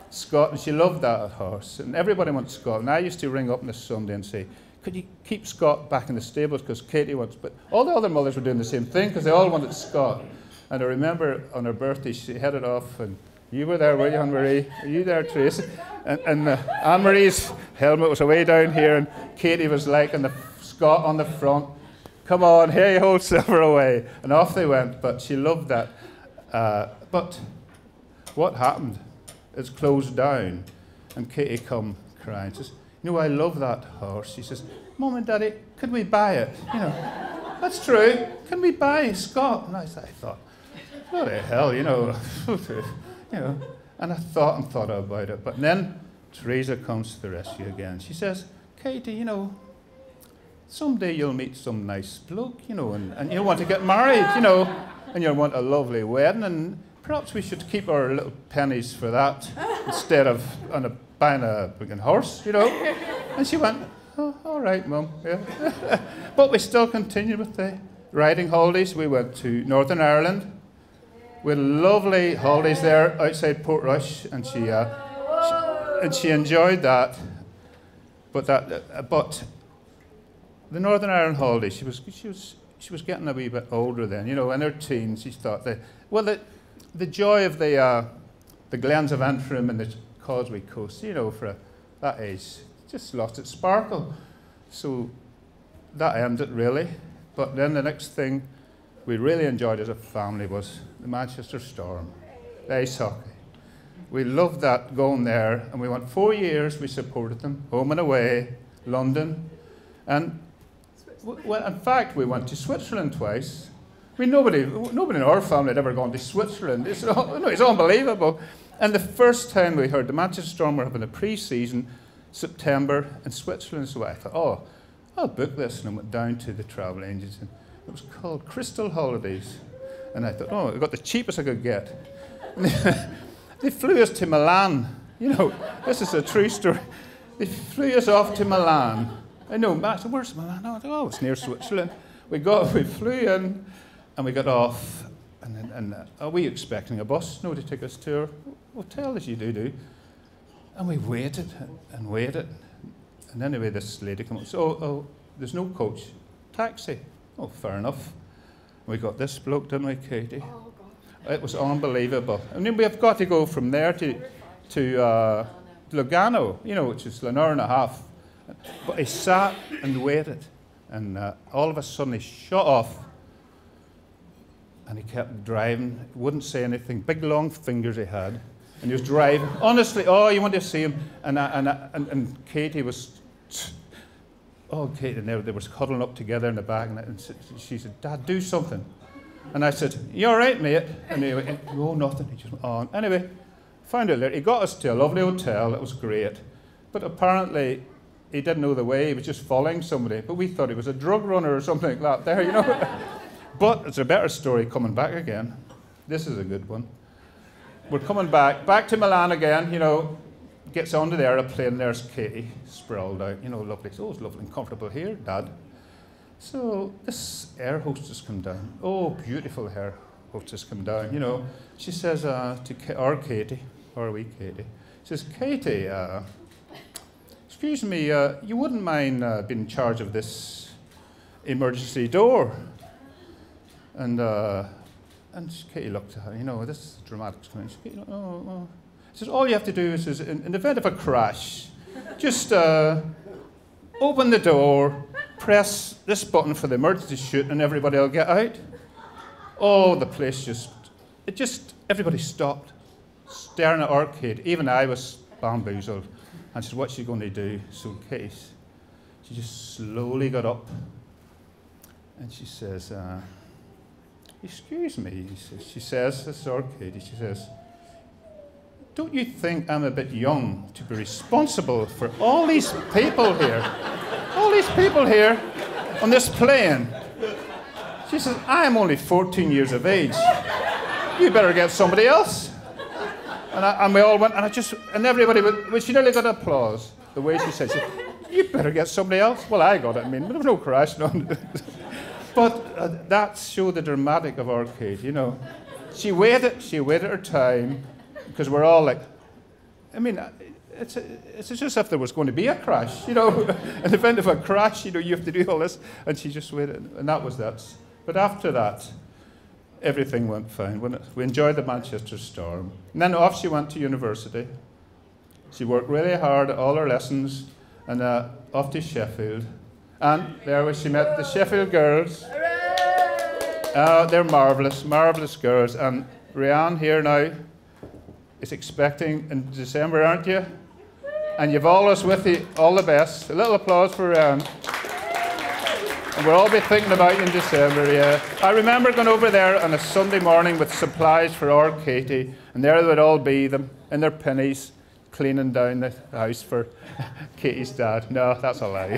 Scott, and she loved that horse. And everybody wants Scott. And I used to ring up on a Sunday and say, could you keep Scott back in the stables because Katy wants, but all the other mothers were doing the same thing because they all wanted Scott. And I remember on her birthday, she headed off, and you were there, were you, Anne-Marie? Were you there, Tracy? And Anne-Marie's helmet was away down here, and Katy was like, and the Scott on the front. Come on, here you hold Silver away. And off they went, but she loved that. But what happened? It's closed down, and Katy come crying. She says, you know, I love that horse. She says, Mum and Daddy, could we buy it? You know, that's true. Can we buy Scott? And I thought, bloody hell, you know. And I thought about it. But then Teresa comes to the rescue again. She says, Katy, you know, someday you'll meet some nice bloke, you know, and you'll want to get married, you know, and you'll want a lovely wedding, and perhaps we should keep our little pennies for that instead of buying a friggin' horse, you know. And she went, oh, all right, Mum. Yeah. But we still continued with the riding holidays. We went to Northern Ireland. We had lovely holidays there outside Portrush, and she enjoyed that. But the Northern Ireland holidays, she was getting a wee bit older then, you know, in her teens. She thought the joy of the glens of Antrim and the Causeway Coast, you know, for that age, just lost its sparkle. So that ended really. But then the next thing we really enjoyed as a family was the Manchester Storm, the ice hockey. We loved that, going there, and we went 4 years. We supported them, home and away, London, and well, in fact, we went to Switzerland twice. I mean, nobody in our family had ever gone to Switzerland. It's unbelievable. And the first time we heard the Manchester Storm were having a pre-season, September, in Switzerland, so I thought, oh, I'll book this, and I went down to the travel agents, and it was called Crystal Holidays. And I thought, oh, I got the cheapest I could get. They flew us to Milan. You know, this is a true story. They flew us off to Milan. I know, I said, where's Milan? Oh, it's near Switzerland. We flew in, and we got off, and are we expecting a bus? No, to take us to our hotel, as you do. And we waited and waited. And anyway, this lady came up and said, oh, there's no coach. Taxi. Oh, fair enough. We got this bloke, didn't we, Katy? Oh, God. It was unbelievable. I mean, we have got to go from there to Lugano, you know, which is an hour and a half. But he sat and waited, and all of a sudden he shut off, and he kept driving. He wouldn't say anything. Big long fingers he had, and he was driving. Honestly, oh, you want to see him? And Katy was, oh, Katy, and they were cuddling up together in the back, and she said, Dad, do something. And I said, you all right, mate? And he went, oh, nothing. He just went on. Anyway, found out later. He got us to a lovely hotel. It was great, but apparently he didn't know the way. He was just following somebody. But we thought he was a drug runner or something like that there, you know. But it's a better story coming back again. This is a good one. We're coming back to Milan again, you know. Gets onto the aeroplane, there's Katy, sprawled out, you know, lovely. So, oh, it's lovely and comfortable here, Dad. So this air hostess come down. Oh, beautiful air hostess come down, you know. She says to our Katy, or wee Katy, she says, Katy, excuse me, you wouldn't mind being in charge of this emergency door? And Katy looked at her, you know, this is a dramatic screen. She said, oh. She says, all you have to do is in the event of a crash, just open the door, press this button for the emergency chute, and everybody will get out. Oh, the place everybody stopped, staring at our Katy. Even I was bamboozled. And she said, what's she going to do? So Katy, she just slowly got up, and she says, excuse me, she says, this is our Katy, she says, don't you think I'm a bit young to be responsible for all these people here? All these people here on this plane. She says, I am only 14 years of age. You better get somebody else. And we all went, and everybody, she nearly got applause, the way she said, you better get somebody else. Well, I got it, I mean, there was no crash. No. But that showed the dramatic of our Katy, you know. She waited her time, because we're all like, I mean, it's just as if there was going to be a crash, you know. In the event of a crash, you know, you have to do all this. And she just waited, and that was that. But after that, everything went fine. We enjoyed the Manchester Storm. And then off she went to university. She worked really hard at all her lessons, and off to Sheffield. And there she met the Sheffield girls. They're marvellous, marvellous girls. And Rianne here now is expecting in December, aren't you? And you've all us with you, all the best. A little applause for Rianne. And we'll all be thinking about you in December, yeah. I remember going over there on a Sunday morning with supplies for our Katy, and there they would all be, them in their pennies, cleaning down the house for Katy's dad. No, that's a lie.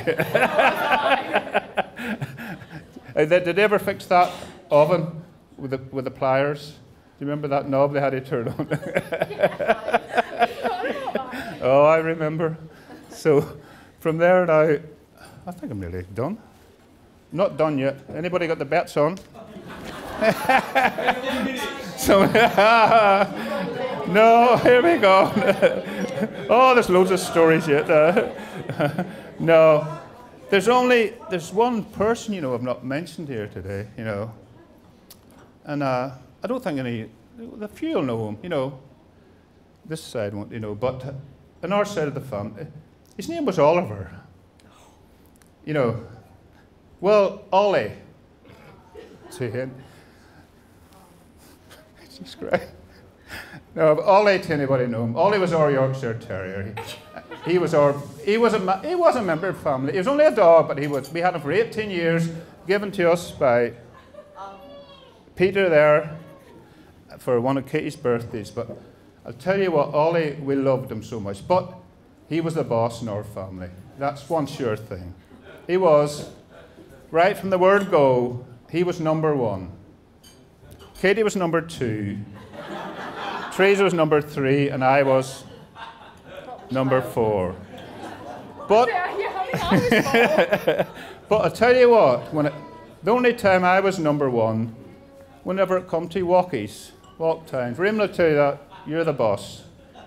Did they ever fix that oven with the pliers? Do you remember that knob they had to turn on? Oh, I remember. So from there now, I think I'm nearly done. Not done yet. Anybody got the bets on? So, no, here we go. Oh, there's loads of stories yet. No, there's one person, you know, I've not mentioned here today, you know. And I don't think a few will know him, you know. This side won't, you know, but on our side of the family, his name was Oliver. You know, well, Ollie. To him. Jesus Christ. No, but Ollie, to anybody know him. Ollie was our Yorkshire Terrier. He was a member of the family. He was only a dog, but we had him for 18 years, given to us by Peter there for one of Katy's birthdays. But I'll tell you what, Ollie, we loved him so much. But he was the boss in our family. That's one sure thing. He was, right from the word go, he was number one. Katy was number 2. Teresa was number 3, and I was number 4. But, but I'll tell you what, the only time I was number 1, whenever it come to walk times, Raymond will tell you that, you're the boss.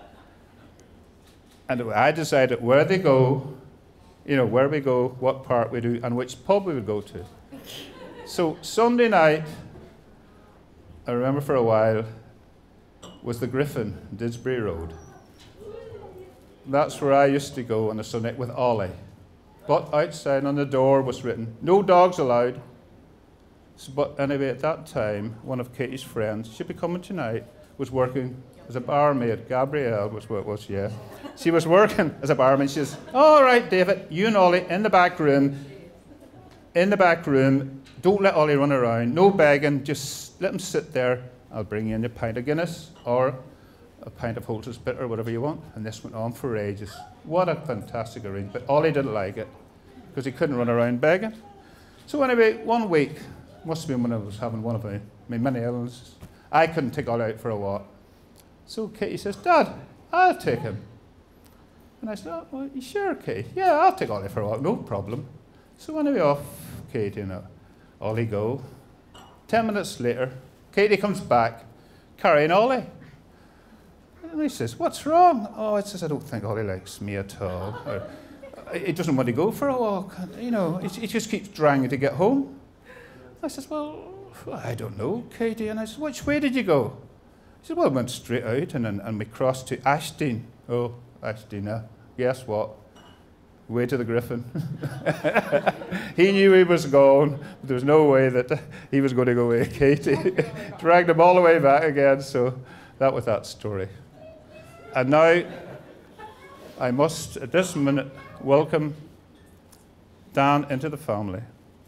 And I decided where they go, you know, where we go, what part we do, and which pub we would go to. So Sunday night, I remember for a while, was the Griffin, Didsbury Road. That's where I used to go on a Sunday with Ollie. But outside on the door was written, no dogs allowed. So, but anyway, at that time, one of Katy's friends, she'd be coming tonight, was working as a barmaid. Gabrielle was what it was, yeah. She was working as a barmaid. She says, all right, David, you and Ollie in the back room. In the back room, don't let Ollie run around. No begging, just let him sit there. I'll bring you in a pint of Guinness or a pint of Holter's Bitter, whatever you want. And this went on for ages. What a fantastic arrangement. But Ollie didn't like it because he couldn't run around begging. So anyway, one week, must have been when I was having one of my many illnesses, I couldn't take Ollie out for a walk. So Katy says, Dad, I'll take him. And I said, oh, well, you sure, Katy? Yeah, I'll take Ollie for a walk, no problem. So anyway, off Katy and Ollie go. 10 minutes later, Katy comes back, carrying Ollie. And he says, what's wrong? Oh, it says, I don't think Ollie likes me at all. Or, he doesn't want to go for a walk. You know, he just keeps dragging to get home. I says, well, I don't know, Katy. And I said, which way did you go? He said, well, I went straight out and we crossed to Ashton. Oh, Ashton, guess what? Way to the Griffin. He knew he was gone, but there was no way that he was going to go away. Katy dragged him all the way back again, so that was that story. And now I must, at this minute, welcome Dan into the family.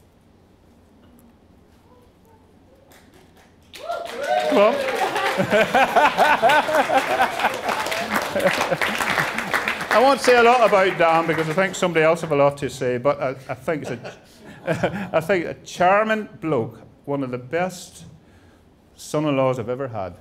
Well, I won't say a lot about Dan because I think somebody else have a lot to say, but I think a charming bloke, one of the best son-in-laws I've ever had.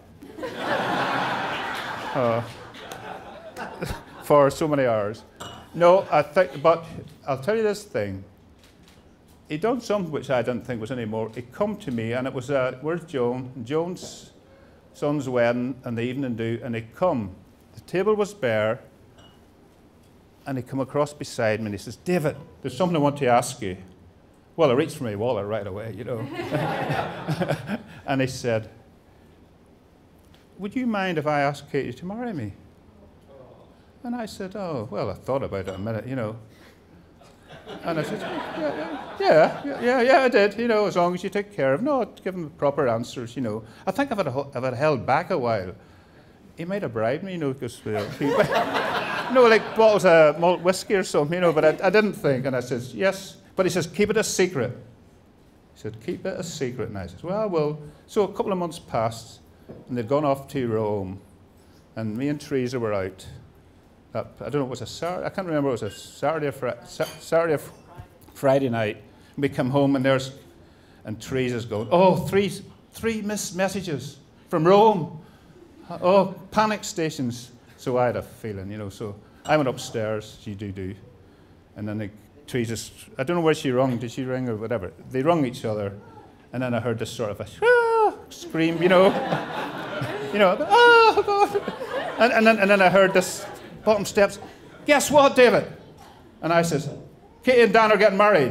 For so many hours. No, but I'll tell you this thing. He done something which I didn't think was any more. He come to me, and it was, where's Joan? Joan's son's wedding and the evening do, and he come The table was bare, and he come across beside me and he says, David, there's something I want to ask you. Well, I reached for my wallet right away, you know. And he said, would you mind if I asked Katy to marry me? And I said, oh, well, I thought about it a minute, you know. And I said, yeah, I did, you know, as long as you take care of. No, I'd give him the proper answers, you know. I think if I'd held back a while, he might have bribed me, you know, because, like bottles of malt whiskey or something, you know, but I didn't think. And I said, yes. But he says, keep it a secret. He said, keep it a secret. And I said, well, I will. So a couple of months passed, and they'd gone off to Rome, and me and Teresa were out. I don't know, it was a Saturday, I can't remember, it was a Saturday or Friday night. We come home and Teresa's going, oh, three missed messages from Rome. Oh, panic stations. So I had a feeling, you know, so I went upstairs, she do. And then Teresa's, I don't know where she rung, did she ring or whatever? They rung each other, and then I heard this sort of a scream, you know. Oh, God. And then I heard this, bottom steps, guess what, David? And I says, Katy and Dan are getting married.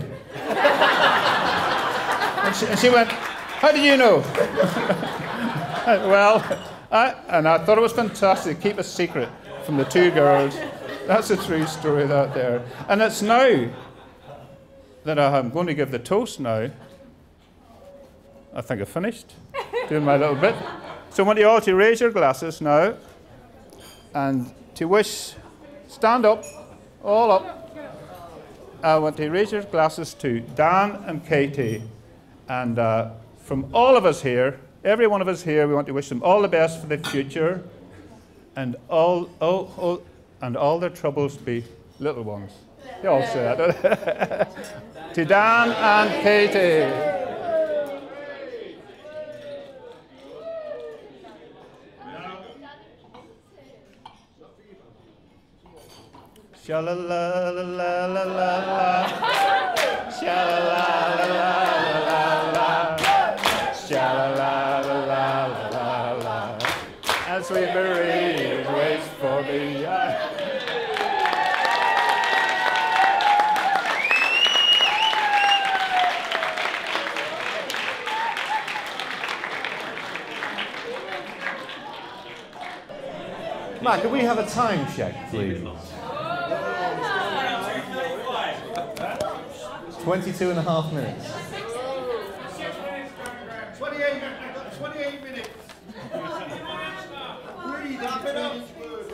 and she went, how did you know? Well, I thought it was fantastic, keep a secret from the two girls. That's a true story, that there. And it's now that I'm going to give the toast now. I think I've finished doing my little bit. So I want you all to raise your glasses now and to wish, stand up, all up. I want to raise your glasses to Dan and Katy. And from all of us here, every one of us here, we want to wish them all the best for the future, and all their troubles be little ones. They all say that, don't they? To Dan and Katy. Sha-la-la-la-la-la-la, sha-la-la-la-la-la-la, sha-la-la-la-la-la-la, as we bereaved wait for the Matt, can we have a time check, please? 22 and a half minutes. 28 minutes. Wrap it up.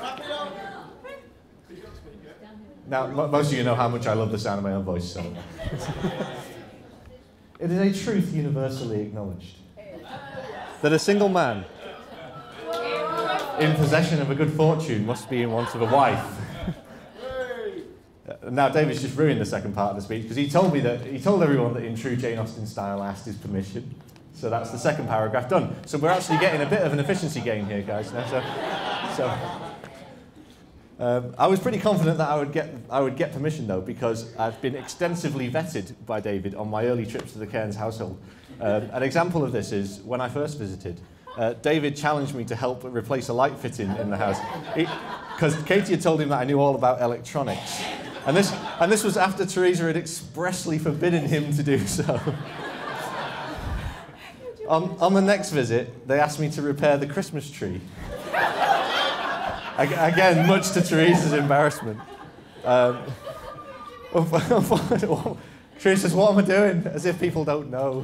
Now, most of you know how much I love the sound of my own voice, so. It is a truth universally acknowledged that a single man in possession of a good fortune must be in want of a wife. Now, David's just ruined the second part of the speech because he told everyone that in true Jane Austen style I asked his permission. So that's the second paragraph done. So we're actually getting a bit of an efficiency gain here, guys. Now, I was pretty confident that I would get permission though, because I've been extensively vetted by David on my early trips to the Cairns household. An example of this is when I first visited. David challenged me to help replace a light fitting in the house because Katy had told him that I knew all about electronics. And this was after Teresa had expressly forbidden him to do so. On the next visit, they asked me to repair the Christmas tree. Again, much to Teresa's embarrassment. Teresa says, what am I doing? As if people don't know.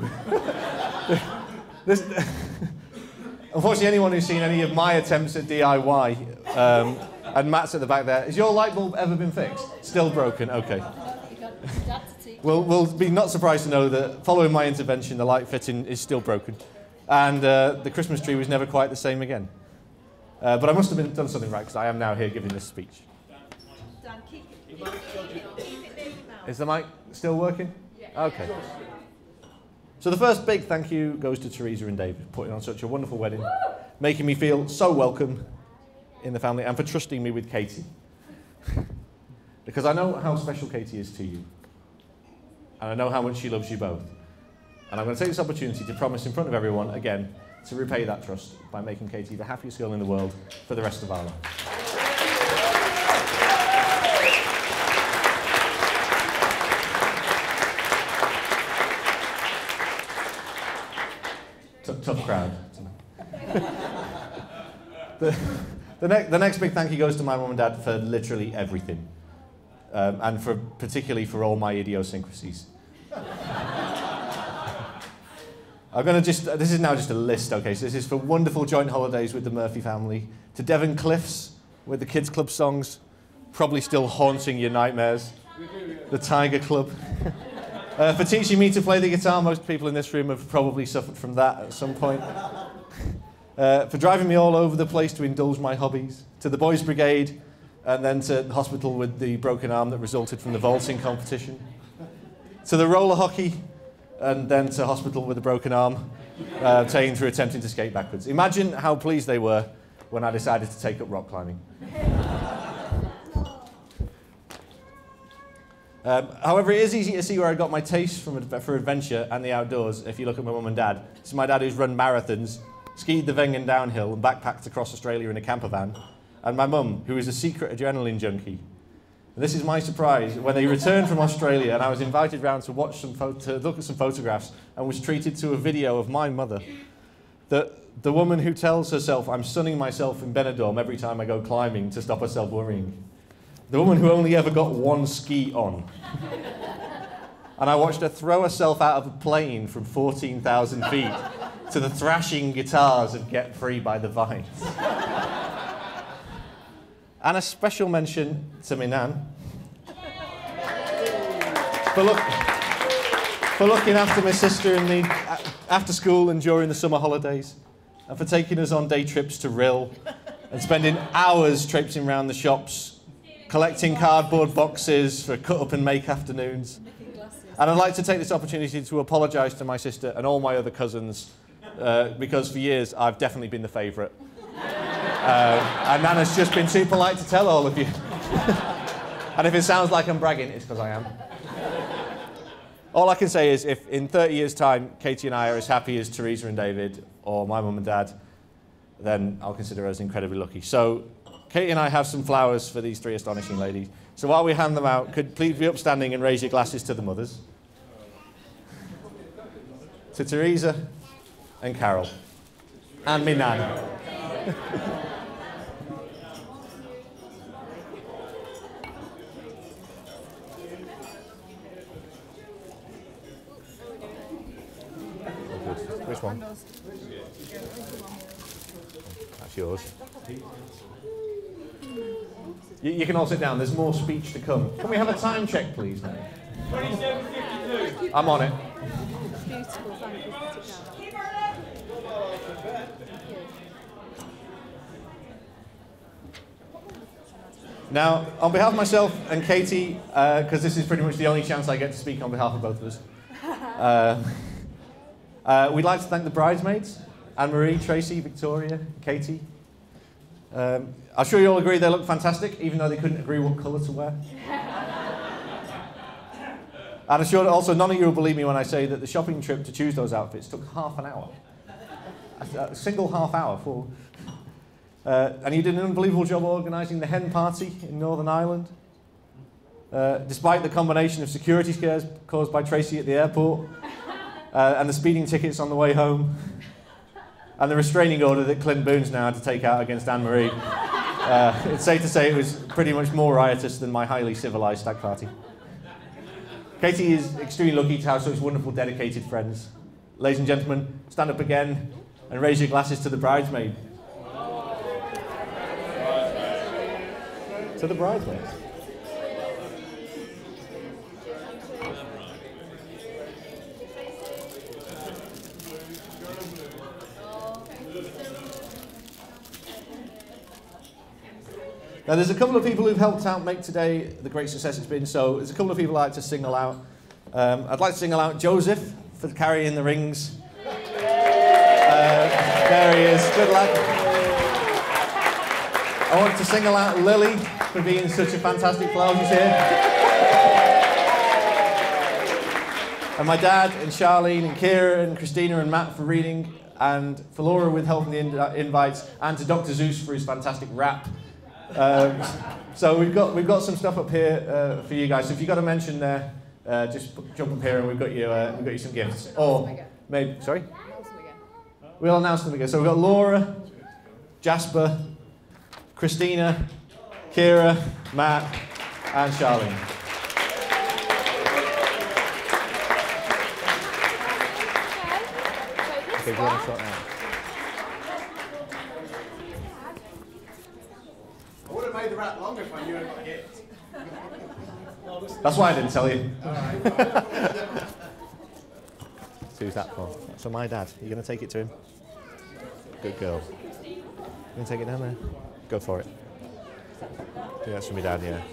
Unfortunately, anyone who's seen any of my attempts at DIY, and Matt's at the back there, has your light bulb ever been fixed? Still broken, okay. We'll be not surprised to know that following my intervention, the light fitting is still broken. And the Christmas tree was never quite the same again. But I must have done something right, because I am now here giving this speech. Dan, keep it near your mouth. Is the mic still working? Yeah. Okay. So the first big thank you goes to Teresa and David, putting on such a wonderful wedding, making me feel so welcome in the family, and for trusting me with Katy. Because I know how special Katy is to you. And I know how much she loves you both. And I'm going to take this opportunity to promise in front of everyone, again, to repay that trust by making Katy the happiest girl in the world for the rest of our lives. Tough crowd. The next big thank you goes to my mum and dad for literally everything, and particularly for all my idiosyncrasies. This is now just a list, okay, so this is for wonderful joint holidays with the Murphy family, to Devon Cliffs with the Kids Club songs, probably still haunting your nightmares, the Tiger Club. For teaching me to play the guitar, most people in this room have probably suffered from that at some point. For driving me all over the place to indulge my hobbies, to the Boys Brigade, and then to the hospital with the broken arm that resulted from the vaulting competition, to the roller hockey, and then to hospital with a broken arm, obtained through attempting to skate backwards. Imagine how pleased they were when I decided to take up rock climbing. However, it is easy to see where I got my taste for adventure and the outdoors if you look at my mum and dad. This is my dad who's run marathons, skied the Wengen downhill and backpacked across Australia in a camper van, and my mum, who is a secret adrenaline junkie. And this is my surprise when they returned from Australia and I was invited round to look at some photographs and was treated to a video of my mother. The woman who tells herself I'm sunning myself in Benidorm every time I go climbing to stop herself worrying. The woman who only ever got one ski on. And I watched her throw herself out of a plane from 14,000 feet to the thrashing guitars of Get Free by the Vines. And a special mention to my nan for looking after my sister in the after school and during the summer holidays, and for taking us on day trips to Rill and spending hours traipsing around the shops, collecting cardboard boxes for cut up and make afternoons. And I'd like to take this opportunity to apologise to my sister and all my other cousins because for years I've definitely been the favourite. And Nana's just been too polite to tell all of you. And if it sounds like I'm bragging, it's because I am. All I can say is if in 30 years' time Katie and I are as happy as Teresa and David or my mum and dad, then I'll consider us incredibly lucky. So Katie and I have some flowers for these three astonishing ladies. So while we hand them out, could please be upstanding and raise your glasses to the mothers. To Teresa and Carol. And me nan. Which one? That's yours. You can all sit down. There's more speech to come. Can we have a time check, please? 27:52. I'm on it. Beautiful, thank you. Now, on behalf of myself and Katie, because this is pretty much the only chance I get to speak on behalf of both of us, we'd like to thank the bridesmaids, Anne-Marie, Tracy, Victoria, Katie. I'm sure you all agree they look fantastic, even though they couldn't agree what colour to wear. And I'm sure also none of you will believe me when I say that the shopping trip to choose those outfits took half an hour. A single half hour for... and you did an unbelievable job organising the hen party in Northern Ireland. Despite the combination of security scares caused by Tracy at the airport, and the speeding tickets on the way home, and the restraining order that Clint Boone's now had to take out against Anne-Marie, it's safe to say it was pretty much more riotous than my highly civilised stag party. Katie is extremely lucky to have such wonderful, dedicated friends. Ladies and gentlemen, stand up again and raise your glasses to the bridesmaid. To the bridesmaids. Now there's a couple of people who've helped out make today the great success it's been, so there's a couple of people I'd like to single out. I'd like to single out Joseph for carrying the rings. There he is, good luck. I want to single out Lily for being such a fantastic flower she's here. And my dad and Charlene and Kira and Christina and Matt for reading, and for Laura with helping the invites, and to Dr. Zeus for his fantastic rap. So we've got some stuff up here for you guys. So if you've got a mention there, just jump up here and we've got you some gifts. Or maybe, sorry? We'll announce them again. So we've got Laura, Jasper, Christina, Kira, Matt, and Charlene. Okay, do you want to start now? I would have made the rap longer if I knew I got hit. That's why I didn't tell you. So who's that for? That's for my dad. Are you going to take it to him? Good girl. You going to take it down there? Go for it. I think that's for my dad, yeah.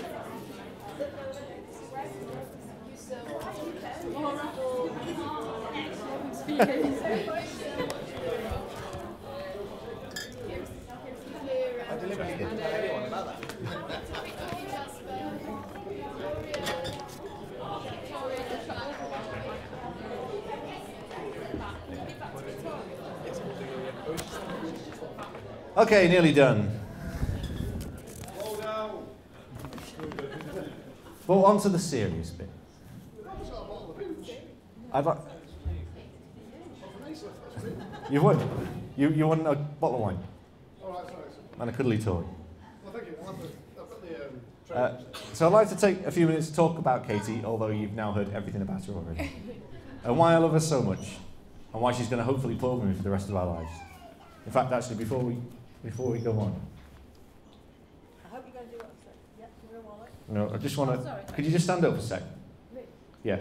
I deliberately didn't tell anyone about that. Okay, nearly done. Well, on to the serious bit. You won. You won a bottle of wine. And a cuddly toy. So I'd like to take a few minutes to talk about Katy, although you've now heard everything about her already. And why I love her so much, and why she's going to hopefully play with me for the rest of our lives. In fact, actually, before we go on. I hope you're going to do what I said. Yep, your wallet. No, I just want to. Could you just stand up a sec? Me? Yeah.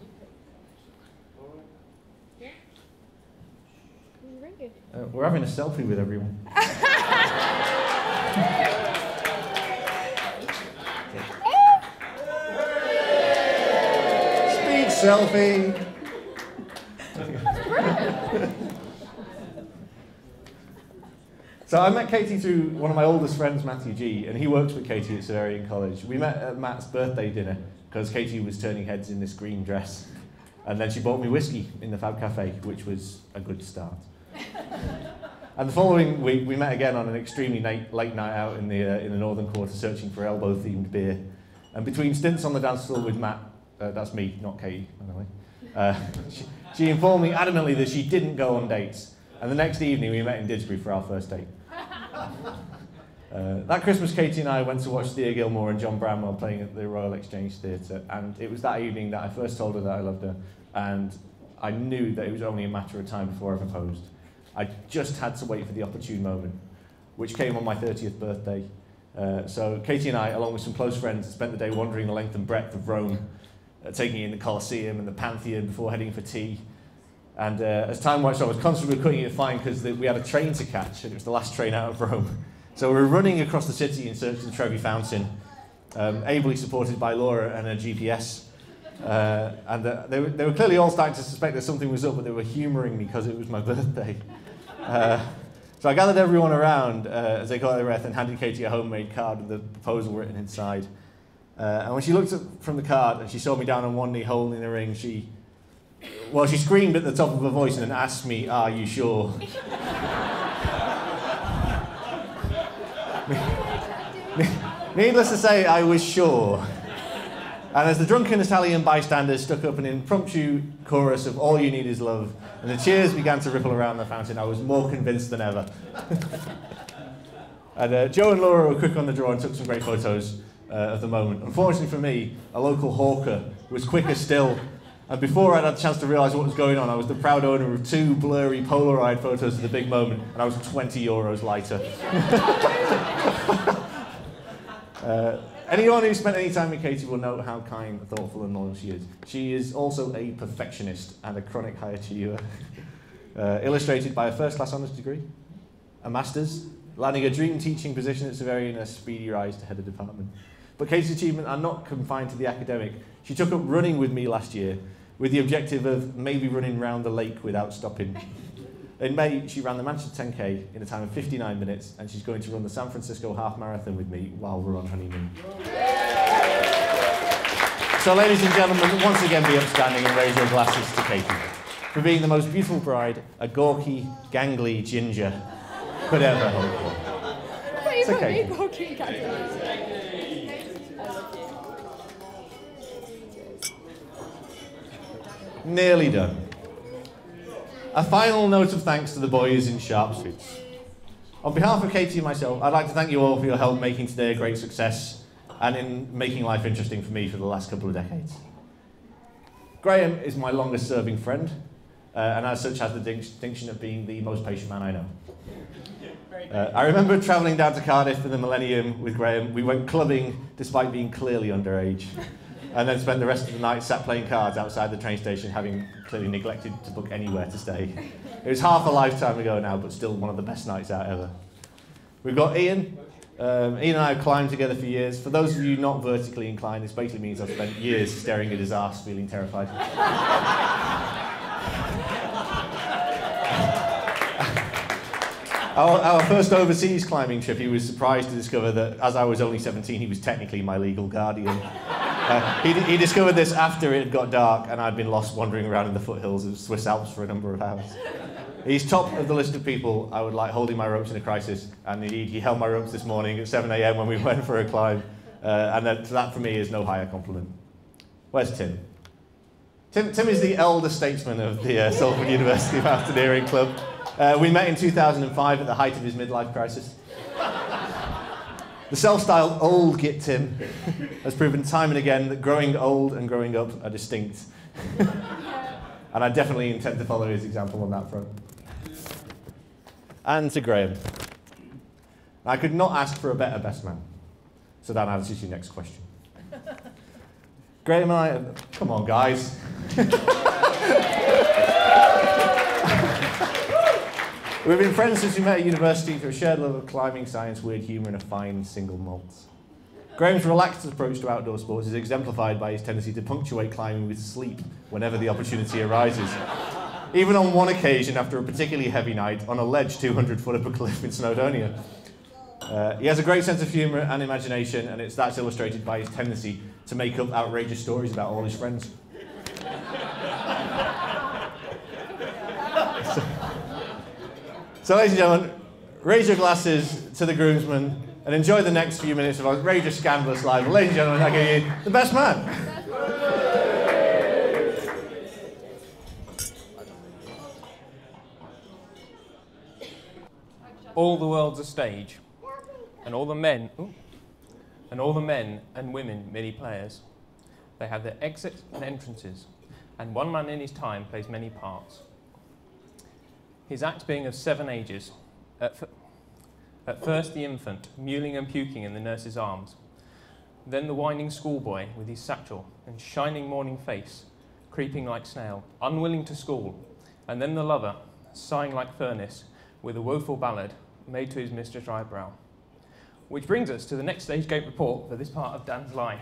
Yeah? Are you ringing? We're having a selfie with everyone. Speed selfie. So I met Katy through one of my oldest friends, Matthew G, and he works with Katy at Severian College. We met at Matt's birthday dinner because Katy was turning heads in this green dress, and then she bought me whiskey in the Fab Cafe, which was a good start. And the following week, we met again on an extremely late night out in the Northern Quarter, searching for elbow-themed beer. And between stints on the dance floor with Matt, that's me, not Katy, by the way, she informed me adamantly that she didn't go on dates. And the next evening, we met in Didsbury for our first date. That Christmas, Katy and I went to watch Thea Gilmore and John Bramwell playing at the Royal Exchange Theatre, and it was that evening that I first told her that I loved her, and I knew that it was only a matter of time before I proposed. I just had to wait for the opportune moment, which came on my 30th birthday. So Katy and I, along with some close friends, spent the day wandering the length and breadth of Rome, taking in the Colosseum and the Pantheon before heading for tea. And as time went on, I was constantly cutting it fine because we had a train to catch, and it was the last train out of Rome. So we were running across the city in search of the Trevi Fountain, ably supported by Laura and her GPS. And they were clearly all starting to suspect that something was up, but they were humouring me because it was my birthday. So I gathered everyone around as they got their breath and handed Katy a homemade card with the proposal written inside. And when she looked up from the card and she saw me down on one knee holding the ring, she screamed at the top of her voice and asked me, "Are you sure?" Needless to say, I was sure. And as the drunken Italian bystanders stuck up an impromptu chorus of "All You Need Is Love," and the cheers began to ripple around the fountain, I was more convinced than ever. And Joe and Laura were quick on the draw and took some great photos of the moment. Unfortunately for me, a local hawker was quicker still. And before I'd had a chance to realise what was going on, I was the proud owner of 2 blurry Polaroid photos of the big moment, and I was 20 euros lighter. Anyone who's spent any time with Katy will know how kind, thoughtful and loyal she is. She is also a perfectionist and a chronic high achiever, illustrated by a first-class honours degree, a master's, landing a dream teaching position at Severian and a speedy rise to head of department. But Katy's achievements are not confined to the academic. She took up running with me last year with the objective of maybe running round the lake without stopping. In May, she ran the Manchester 10K in a time of 59 minutes, and she's going to run the San Francisco Half Marathon with me while we're on honeymoon. So, ladies and gentlemen, once again be upstanding and raise your glasses to Katy for being the most beautiful bride a gawky, gangly ginger could ever hope for. So, Katy. Nearly done. A final note of thanks to the boys in sharp suits. On behalf of Katy and myself, I'd like to thank you all for your help making today a great success and in making life interesting for me for the last couple of decades. Graham is my longest serving friend, and as such has the distinction of being the most patient man I know. I remember travelling down to Cardiff for the Millennium with Graham. We went clubbing despite being clearly underage, and then spent the rest of the night sat playing cards outside the train station, having clearly neglected to book anywhere to stay. It was half a lifetime ago now, but still one of the best nights out ever. We've got Ian. Ian and I have climbed together for years. For those of you not vertically inclined, this basically means I've spent years staring at his arse, feeling terrified. Our first overseas climbing trip, he was surprised to discover that as I was only 17, he was technically my legal guardian. He discovered this after it had got dark and I'd been lost wandering around in the foothills of Swiss Alps for a number of hours. He's top of the list of people I would like holding my ropes in a crisis, and indeed he held my ropes this morning at 7 AM when we went for a climb, and that for me is no higher compliment. Where's Tim? Tim is the elder statesman of the Salford University Mountaineering Club. We met in 2005 at the height of his midlife crisis. The self-styled old git Tim has proven time and again that growing old and growing up are distinct. And I definitely intend to follow his example on that front. And to Graham. I could not ask for a better best man. So that answers your next question. Graham and I, come on guys. We've been friends since we met at university through a shared love of climbing, science, weird humour and a fine single malt. Graham's relaxed approach to outdoor sports is exemplified by his tendency to punctuate climbing with sleep whenever the opportunity arises. Even on one occasion, after a particularly heavy night, on a ledge 200 foot up a cliff in Snowdonia. He has a great sense of humour and imagination, and that's illustrated by his tendency to make up outrageous stories about all his friends. So ladies and gentlemen, raise your glasses to the groomsmen and enjoy the next few minutes of our outrageous, scandalous live. Ladies and gentlemen, I give you the best man. All the world's a stage, and all the men and women merely players. They have their exits and entrances, and one man in his time plays many parts. His act being of 7 ages, at first the infant, mewling and puking in the nurse's arms, then the whining schoolboy with his satchel and shining morning face, creeping like snail, unwilling to school, and then the lover, sighing like furnace, with a woeful ballad made to his mistress' eyebrow. Which brings us to the next stage gate report for this part of Dan's life.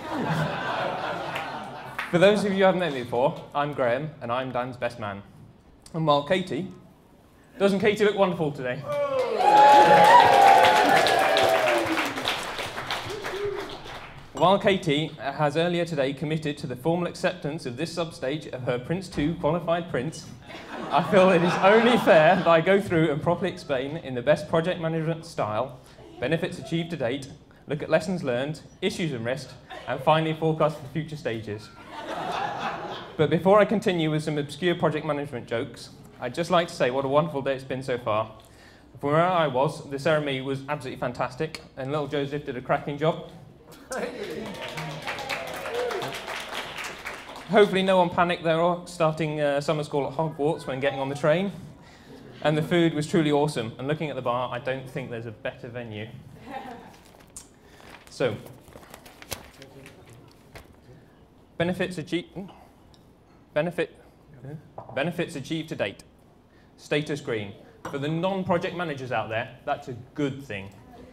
For those of you who haven't met me before, I'm Graham, and I'm Dan's best man. And while Katy... Doesn't Katy look wonderful today? While Katy has earlier today committed to the formal acceptance of this substage of her Prince 2 qualified prince, I feel it is only fair that I go through and properly explain in the best project management style, benefits achieved to date, look at lessons learned, issues and risk, and finally forecast for future stages. But before I continue with some obscure project management jokes, I'd just like to say what a wonderful day it's been so far. From where I was, the ceremony was absolutely fantastic, and little Joseph did a cracking job. Hopefully no one panicked there starting summer school at Hogwarts when getting on the train. And the food was truly awesome, and looking at the bar, I don't think there's a better venue. So, benefits achieved to date. Status green. For the non-project managers out there, that's a good thing.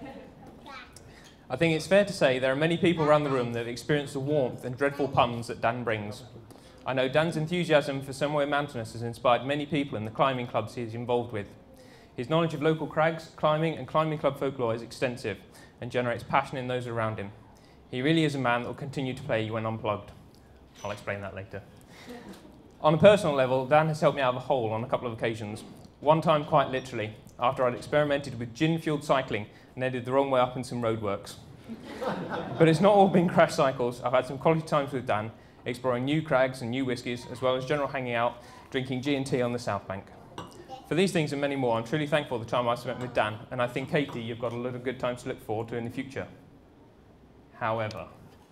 I think it's fair to say there are many people around the room that have experienced the warmth and dreadful puns that Dan brings. I know Dan's enthusiasm for somewhere mountainous has inspired many people in the climbing clubs he is involved with. His knowledge of local crags, climbing and climbing club folklore is extensive and generates passion in those around him. He really is a man that will continue to play when unplugged. I'll explain that later. On a personal level, Dan has helped me out of a hole on a couple of occasions. One time quite literally, after I'd experimented with gin-fueled cycling and ended the wrong way up in some roadworks. But it's not all been crash cycles. I've had some quality times with Dan, exploring new crags and new whiskies, as well as general hanging out, drinking G&T on the South Bank. For these things and many more, I'm truly thankful for the time I spent with Dan, and I think, Katy, you've got a lot of good times to look forward to in the future. However,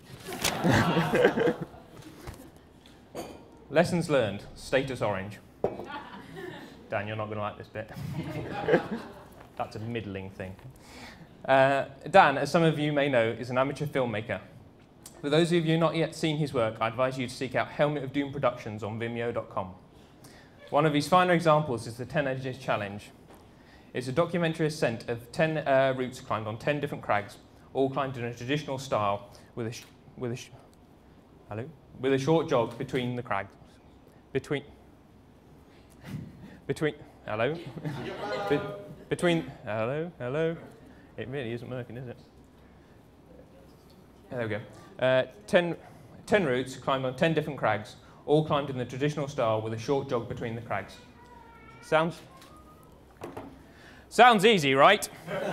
lessons learned, status orange. Dan, you're not going to like this bit. That's a middling thing. Dan, as some of you may know, is an amateur filmmaker. For those of you not yet seen his work, I advise you to seek out Helmet of Doom Productions on Vimeo.com. One of his finer examples is the 10 Edges Challenge. It's a documentary ascent of 10 routes climbed on 10 different crags, all climbed in a traditional style with a short jog between the crags. Hello. It really isn't working, is it? There we go. 10 routes climbed on 10 different crags, all climbed in the traditional style with a short jog between the crags. Sounds easy, right?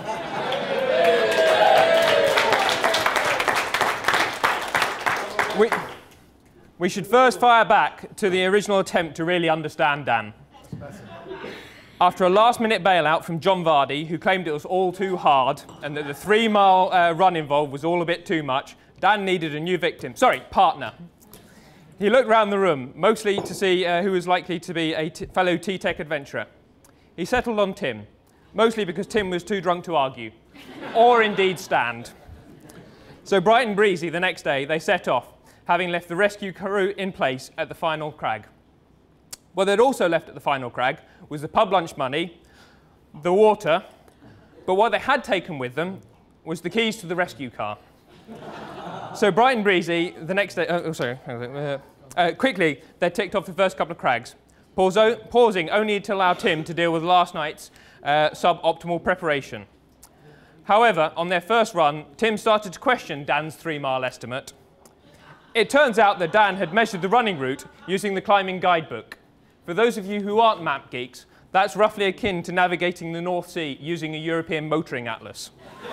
We should first fire back to the original attempt to really understand Dan. After a last-minute bailout from John Vardy, who claimed it was all too hard and that the 3-mile run involved was all a bit too much, Dan needed a new partner. He looked round the room, mostly to see who was likely to be a fellow T-Tech adventurer. He settled on Tim, mostly because Tim was too drunk to argue, or indeed stand. So bright and breezy the next day, they set off, having left the rescue crew in place at the final crag. What they'd also left at the final crag was the pub lunch money, the water, but what they had taken with them was the keys to the rescue car. So bright and breezy, the next day, quickly, they ticked off the first couple of crags, pausing only to allow Tim to deal with last night's suboptimal preparation. However, on their first run, Tim started to question Dan's 3-mile estimate. It turns out that Dan had measured the running route using the climbing guidebook. For those of you who aren't map geeks, that's roughly akin to navigating the North Sea using a European motoring atlas.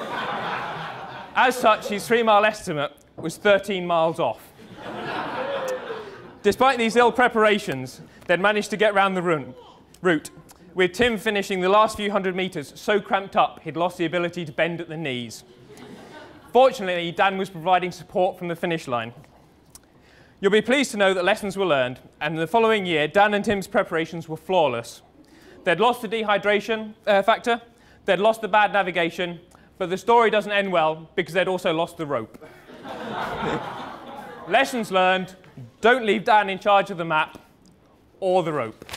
As such, his 3-mile estimate was 13 miles off. Despite these ill preparations, they'd managed to get round the route, with Tim finishing the last few hundred metres so cramped up he'd lost the ability to bend at the knees. Fortunately, Dan was providing support from the finish line. You'll be pleased to know that lessons were learned, and in the following year, Dan and Tim's preparations were flawless. They'd lost the dehydration factor, they'd lost the bad navigation, but the story doesn't end well because they'd also lost the rope. Lessons learned, don't leave Dan in charge of the map or the rope.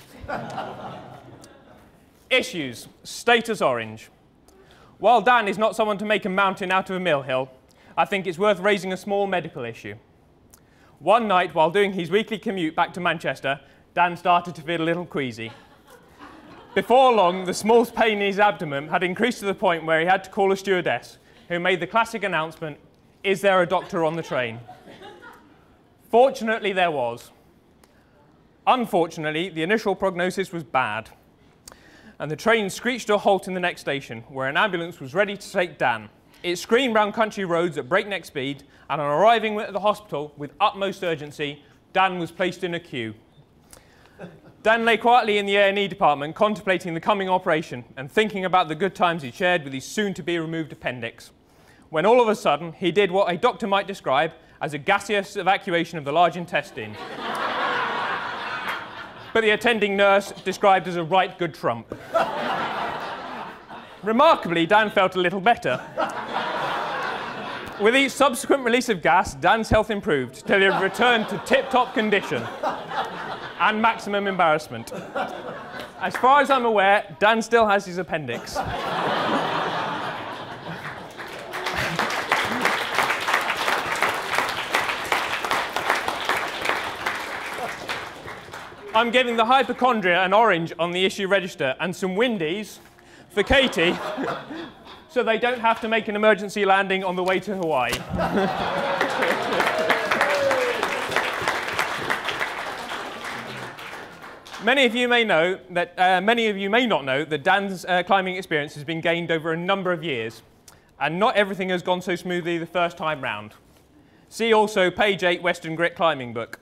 Issues, status orange. While Dan is not someone to make a mountain out of a molehill, I think it's worth raising a small medical issue. One night, while doing his weekly commute back to Manchester, Dan started to feel a little queasy. Before long, the small pain in his abdomen had increased to the point where he had to call a stewardess, who made the classic announcement, "Is there a doctor on the train?" Fortunately, there was. Unfortunately, the initial prognosis was bad, and the train screeched to a halt in the next station, where an ambulance was ready to take Dan. It screamed round country roads at breakneck speed, and on arriving at the hospital with utmost urgency, Dan was placed in a queue. Dan lay quietly in the A&E department, contemplating the coming operation and thinking about the good times he shared with his soon-to-be-removed appendix, when all of a sudden he did what a doctor might describe as a gaseous evacuation of the large intestine. But the attending nurse described as a right good trump. Remarkably, Dan felt a little better. With each subsequent release of gas, Dan's health improved till he returned to tip-top condition and maximum embarrassment. As far as I'm aware, Dan still has his appendix. I'm giving the hypochondria an orange on the issue register and some Windies for Katy, so they don't have to make an emergency landing on the way to Hawaii. Many of you may not know that Dan's climbing experience has been gained over a number of years, and not everything has gone so smoothly the first time round. See also page 8 Western Grit climbing book.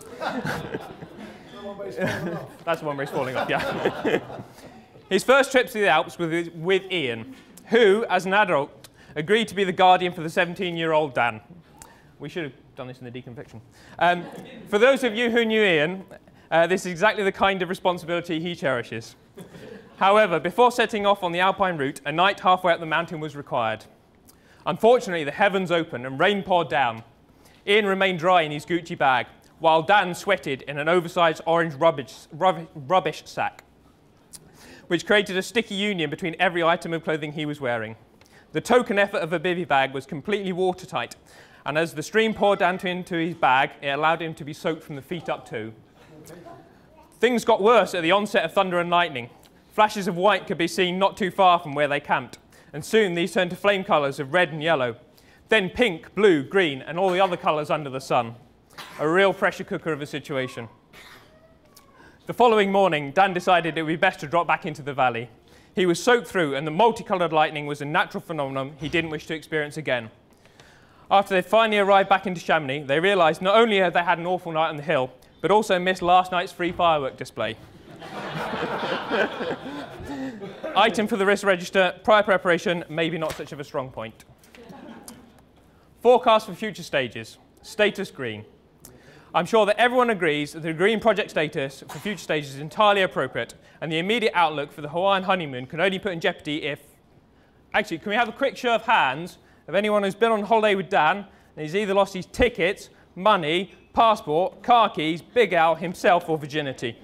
That's the one where he's falling off, yeah. His first trip to the Alps was with Ian, who, as an adult, agreed to be the guardian for the 17-year-old Dan. We should have done this in the deconfliction. For those of you who knew Ian, this is exactly the kind of responsibility he cherishes. However, before setting off on the alpine route, a night halfway up the mountain was required. Unfortunately, the heavens opened and rain poured down. Ian remained dry in his Gucci bag, while Dan sweated in an oversized orange rubbish sack, which created a sticky union between every item of clothing he was wearing. The token effort of a bivvy bag was completely watertight, and as the stream poured down into his bag, it allowed him to be soaked from the feet up too. Things got worse at the onset of thunder and lightning. Flashes of white could be seen not too far from where they camped, and soon these turned to flame colours of red and yellow, then pink, blue, green, and all the other colours under the sun. A real pressure cooker of a situation. The following morning, Dan decided it would be best to drop back into the valley. He was soaked through, and the multicoloured lightning was a natural phenomenon he didn't wish to experience again. After they finally arrived back into Chamonix, they realised not only had they had an awful night on the hill, but also missed last night's free firework display. Item for the risk register, prior preparation, maybe not such of a strong point. Forecast for future stages. Status green. I'm sure that everyone agrees that the green project status for future stages is entirely appropriate, and the immediate outlook for the Hawaiian honeymoon can only put in jeopardy if... Actually, can we have a quick show of hands of anyone who's been on holiday with Dan and he's either lost his tickets, money, passport, car keys, Big Al, himself, or virginity?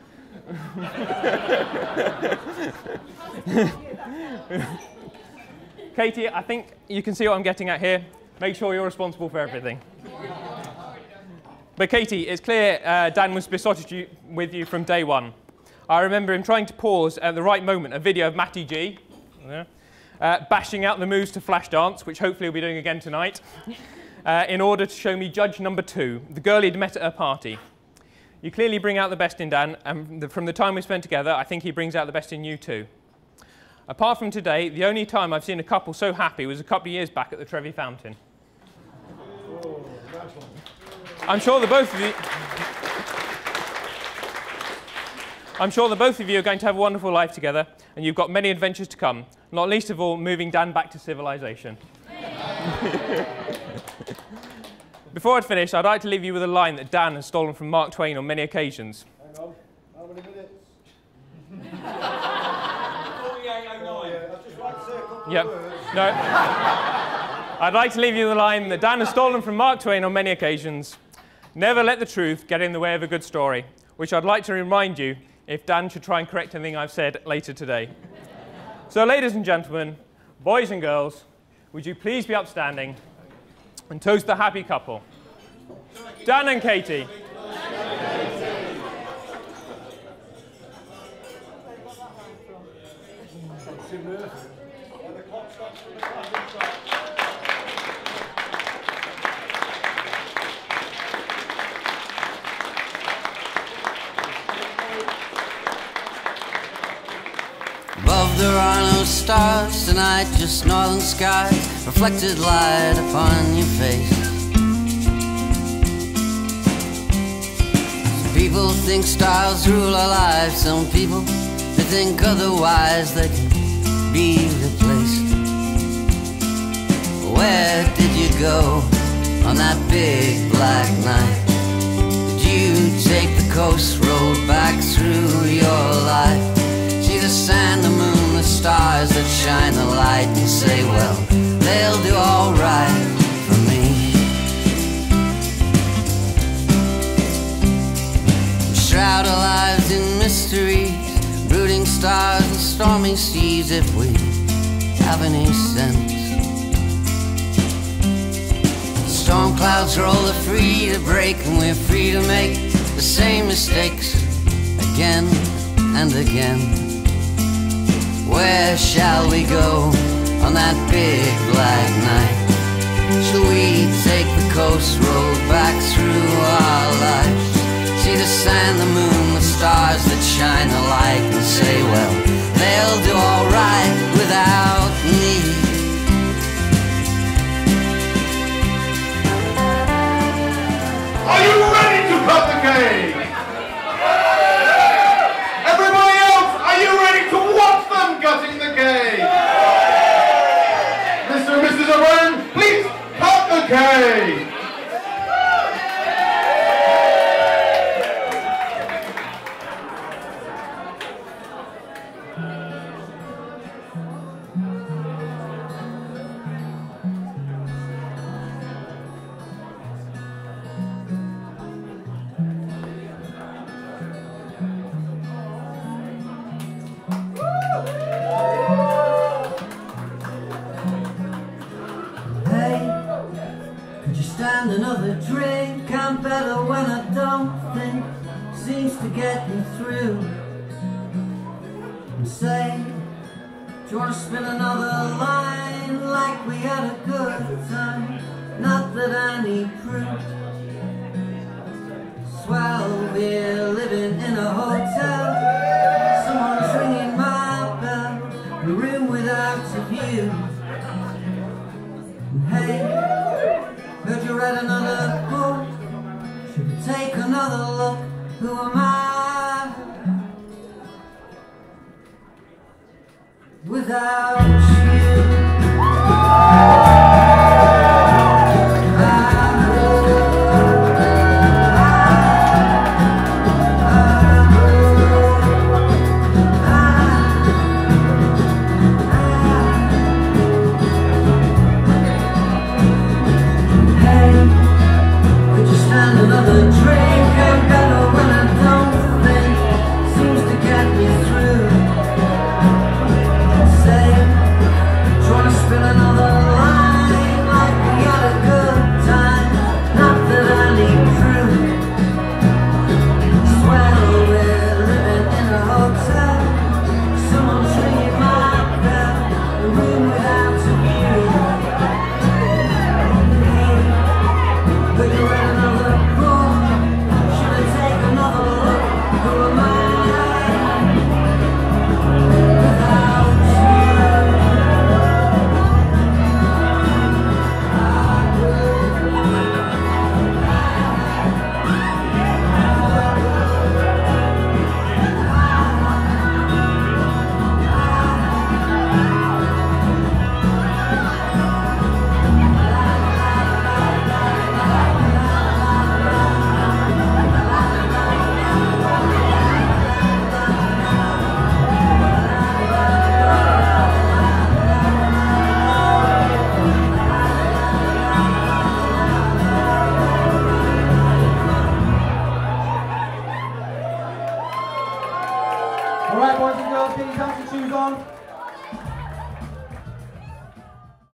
Katie, I think you can see what I'm getting at here. Make sure you're responsible for everything. But Katie, it's clear Dan was besotted with you from day one. I remember him trying to pause at the right moment a video of Matty G, bashing out the moves to flash dance, which hopefully he'll be doing again tonight, in order to show me judge number 2, the girl he'd met at a party. You clearly bring out the best in Dan, and from the time we spent together, I think he brings out the best in you too. Apart from today, the only time I've seen a couple so happy was a couple of years back at the Trevi Fountain. I'm sure the both of you are going to have a wonderful life together, and you've got many adventures to come, not least of all moving Dan back to civilization. Before I finish, I'd like to leave you with a line that Dan has stolen from Mark Twain on many occasions. Hang on, how many minutes? 48:09. Yep. No. I'd like to leave you with a line that Dan has stolen from Mark Twain on many occasions. Never let the truth get in the way of a good story, which I'd like to remind you if Dan should try and correct anything I've said later today. So, ladies and gentlemen, boys and girls, would you please be upstanding and toast the happy couple, Dan and Katie. Above there are no stars tonight, just northern skies, reflected light upon your face. Some people think stars rule our lives, some people they think otherwise, they can be replaced. Where did you go on that big black night? Did you take the coast road back through your life? See the sand, the moon, the stars that shine the light and say, well, they'll do all right for me. Shroud our lives in mysteries, brooding stars and stormy seas, if we have any sense. Storm clouds roll, they're free to break, and we're free to make the same mistakes again and again. Where shall we go on that big black night? Shall we take the coast road back through our lives? See the sand, the moon, the stars that shine the light and say, well, they'll do all right without me. get me through. And say, do you want to spin another line like we had a good time? Not that I need proof. Swell, we're living in a hotel. Someone's ringing my bell. A room without a view. And hey, heard you read another book. Should we take another look? Who am I without you? Another drink, I'm better when I don't think. Seems to get me through. Say, trying to spin another line like we had a good time. Not that I need proof. Swell, we're living in a hotel. Someone's ringing my bell. A room without a view. Hey, but you're in another. Alright boys and girls, get your dancing shoes on.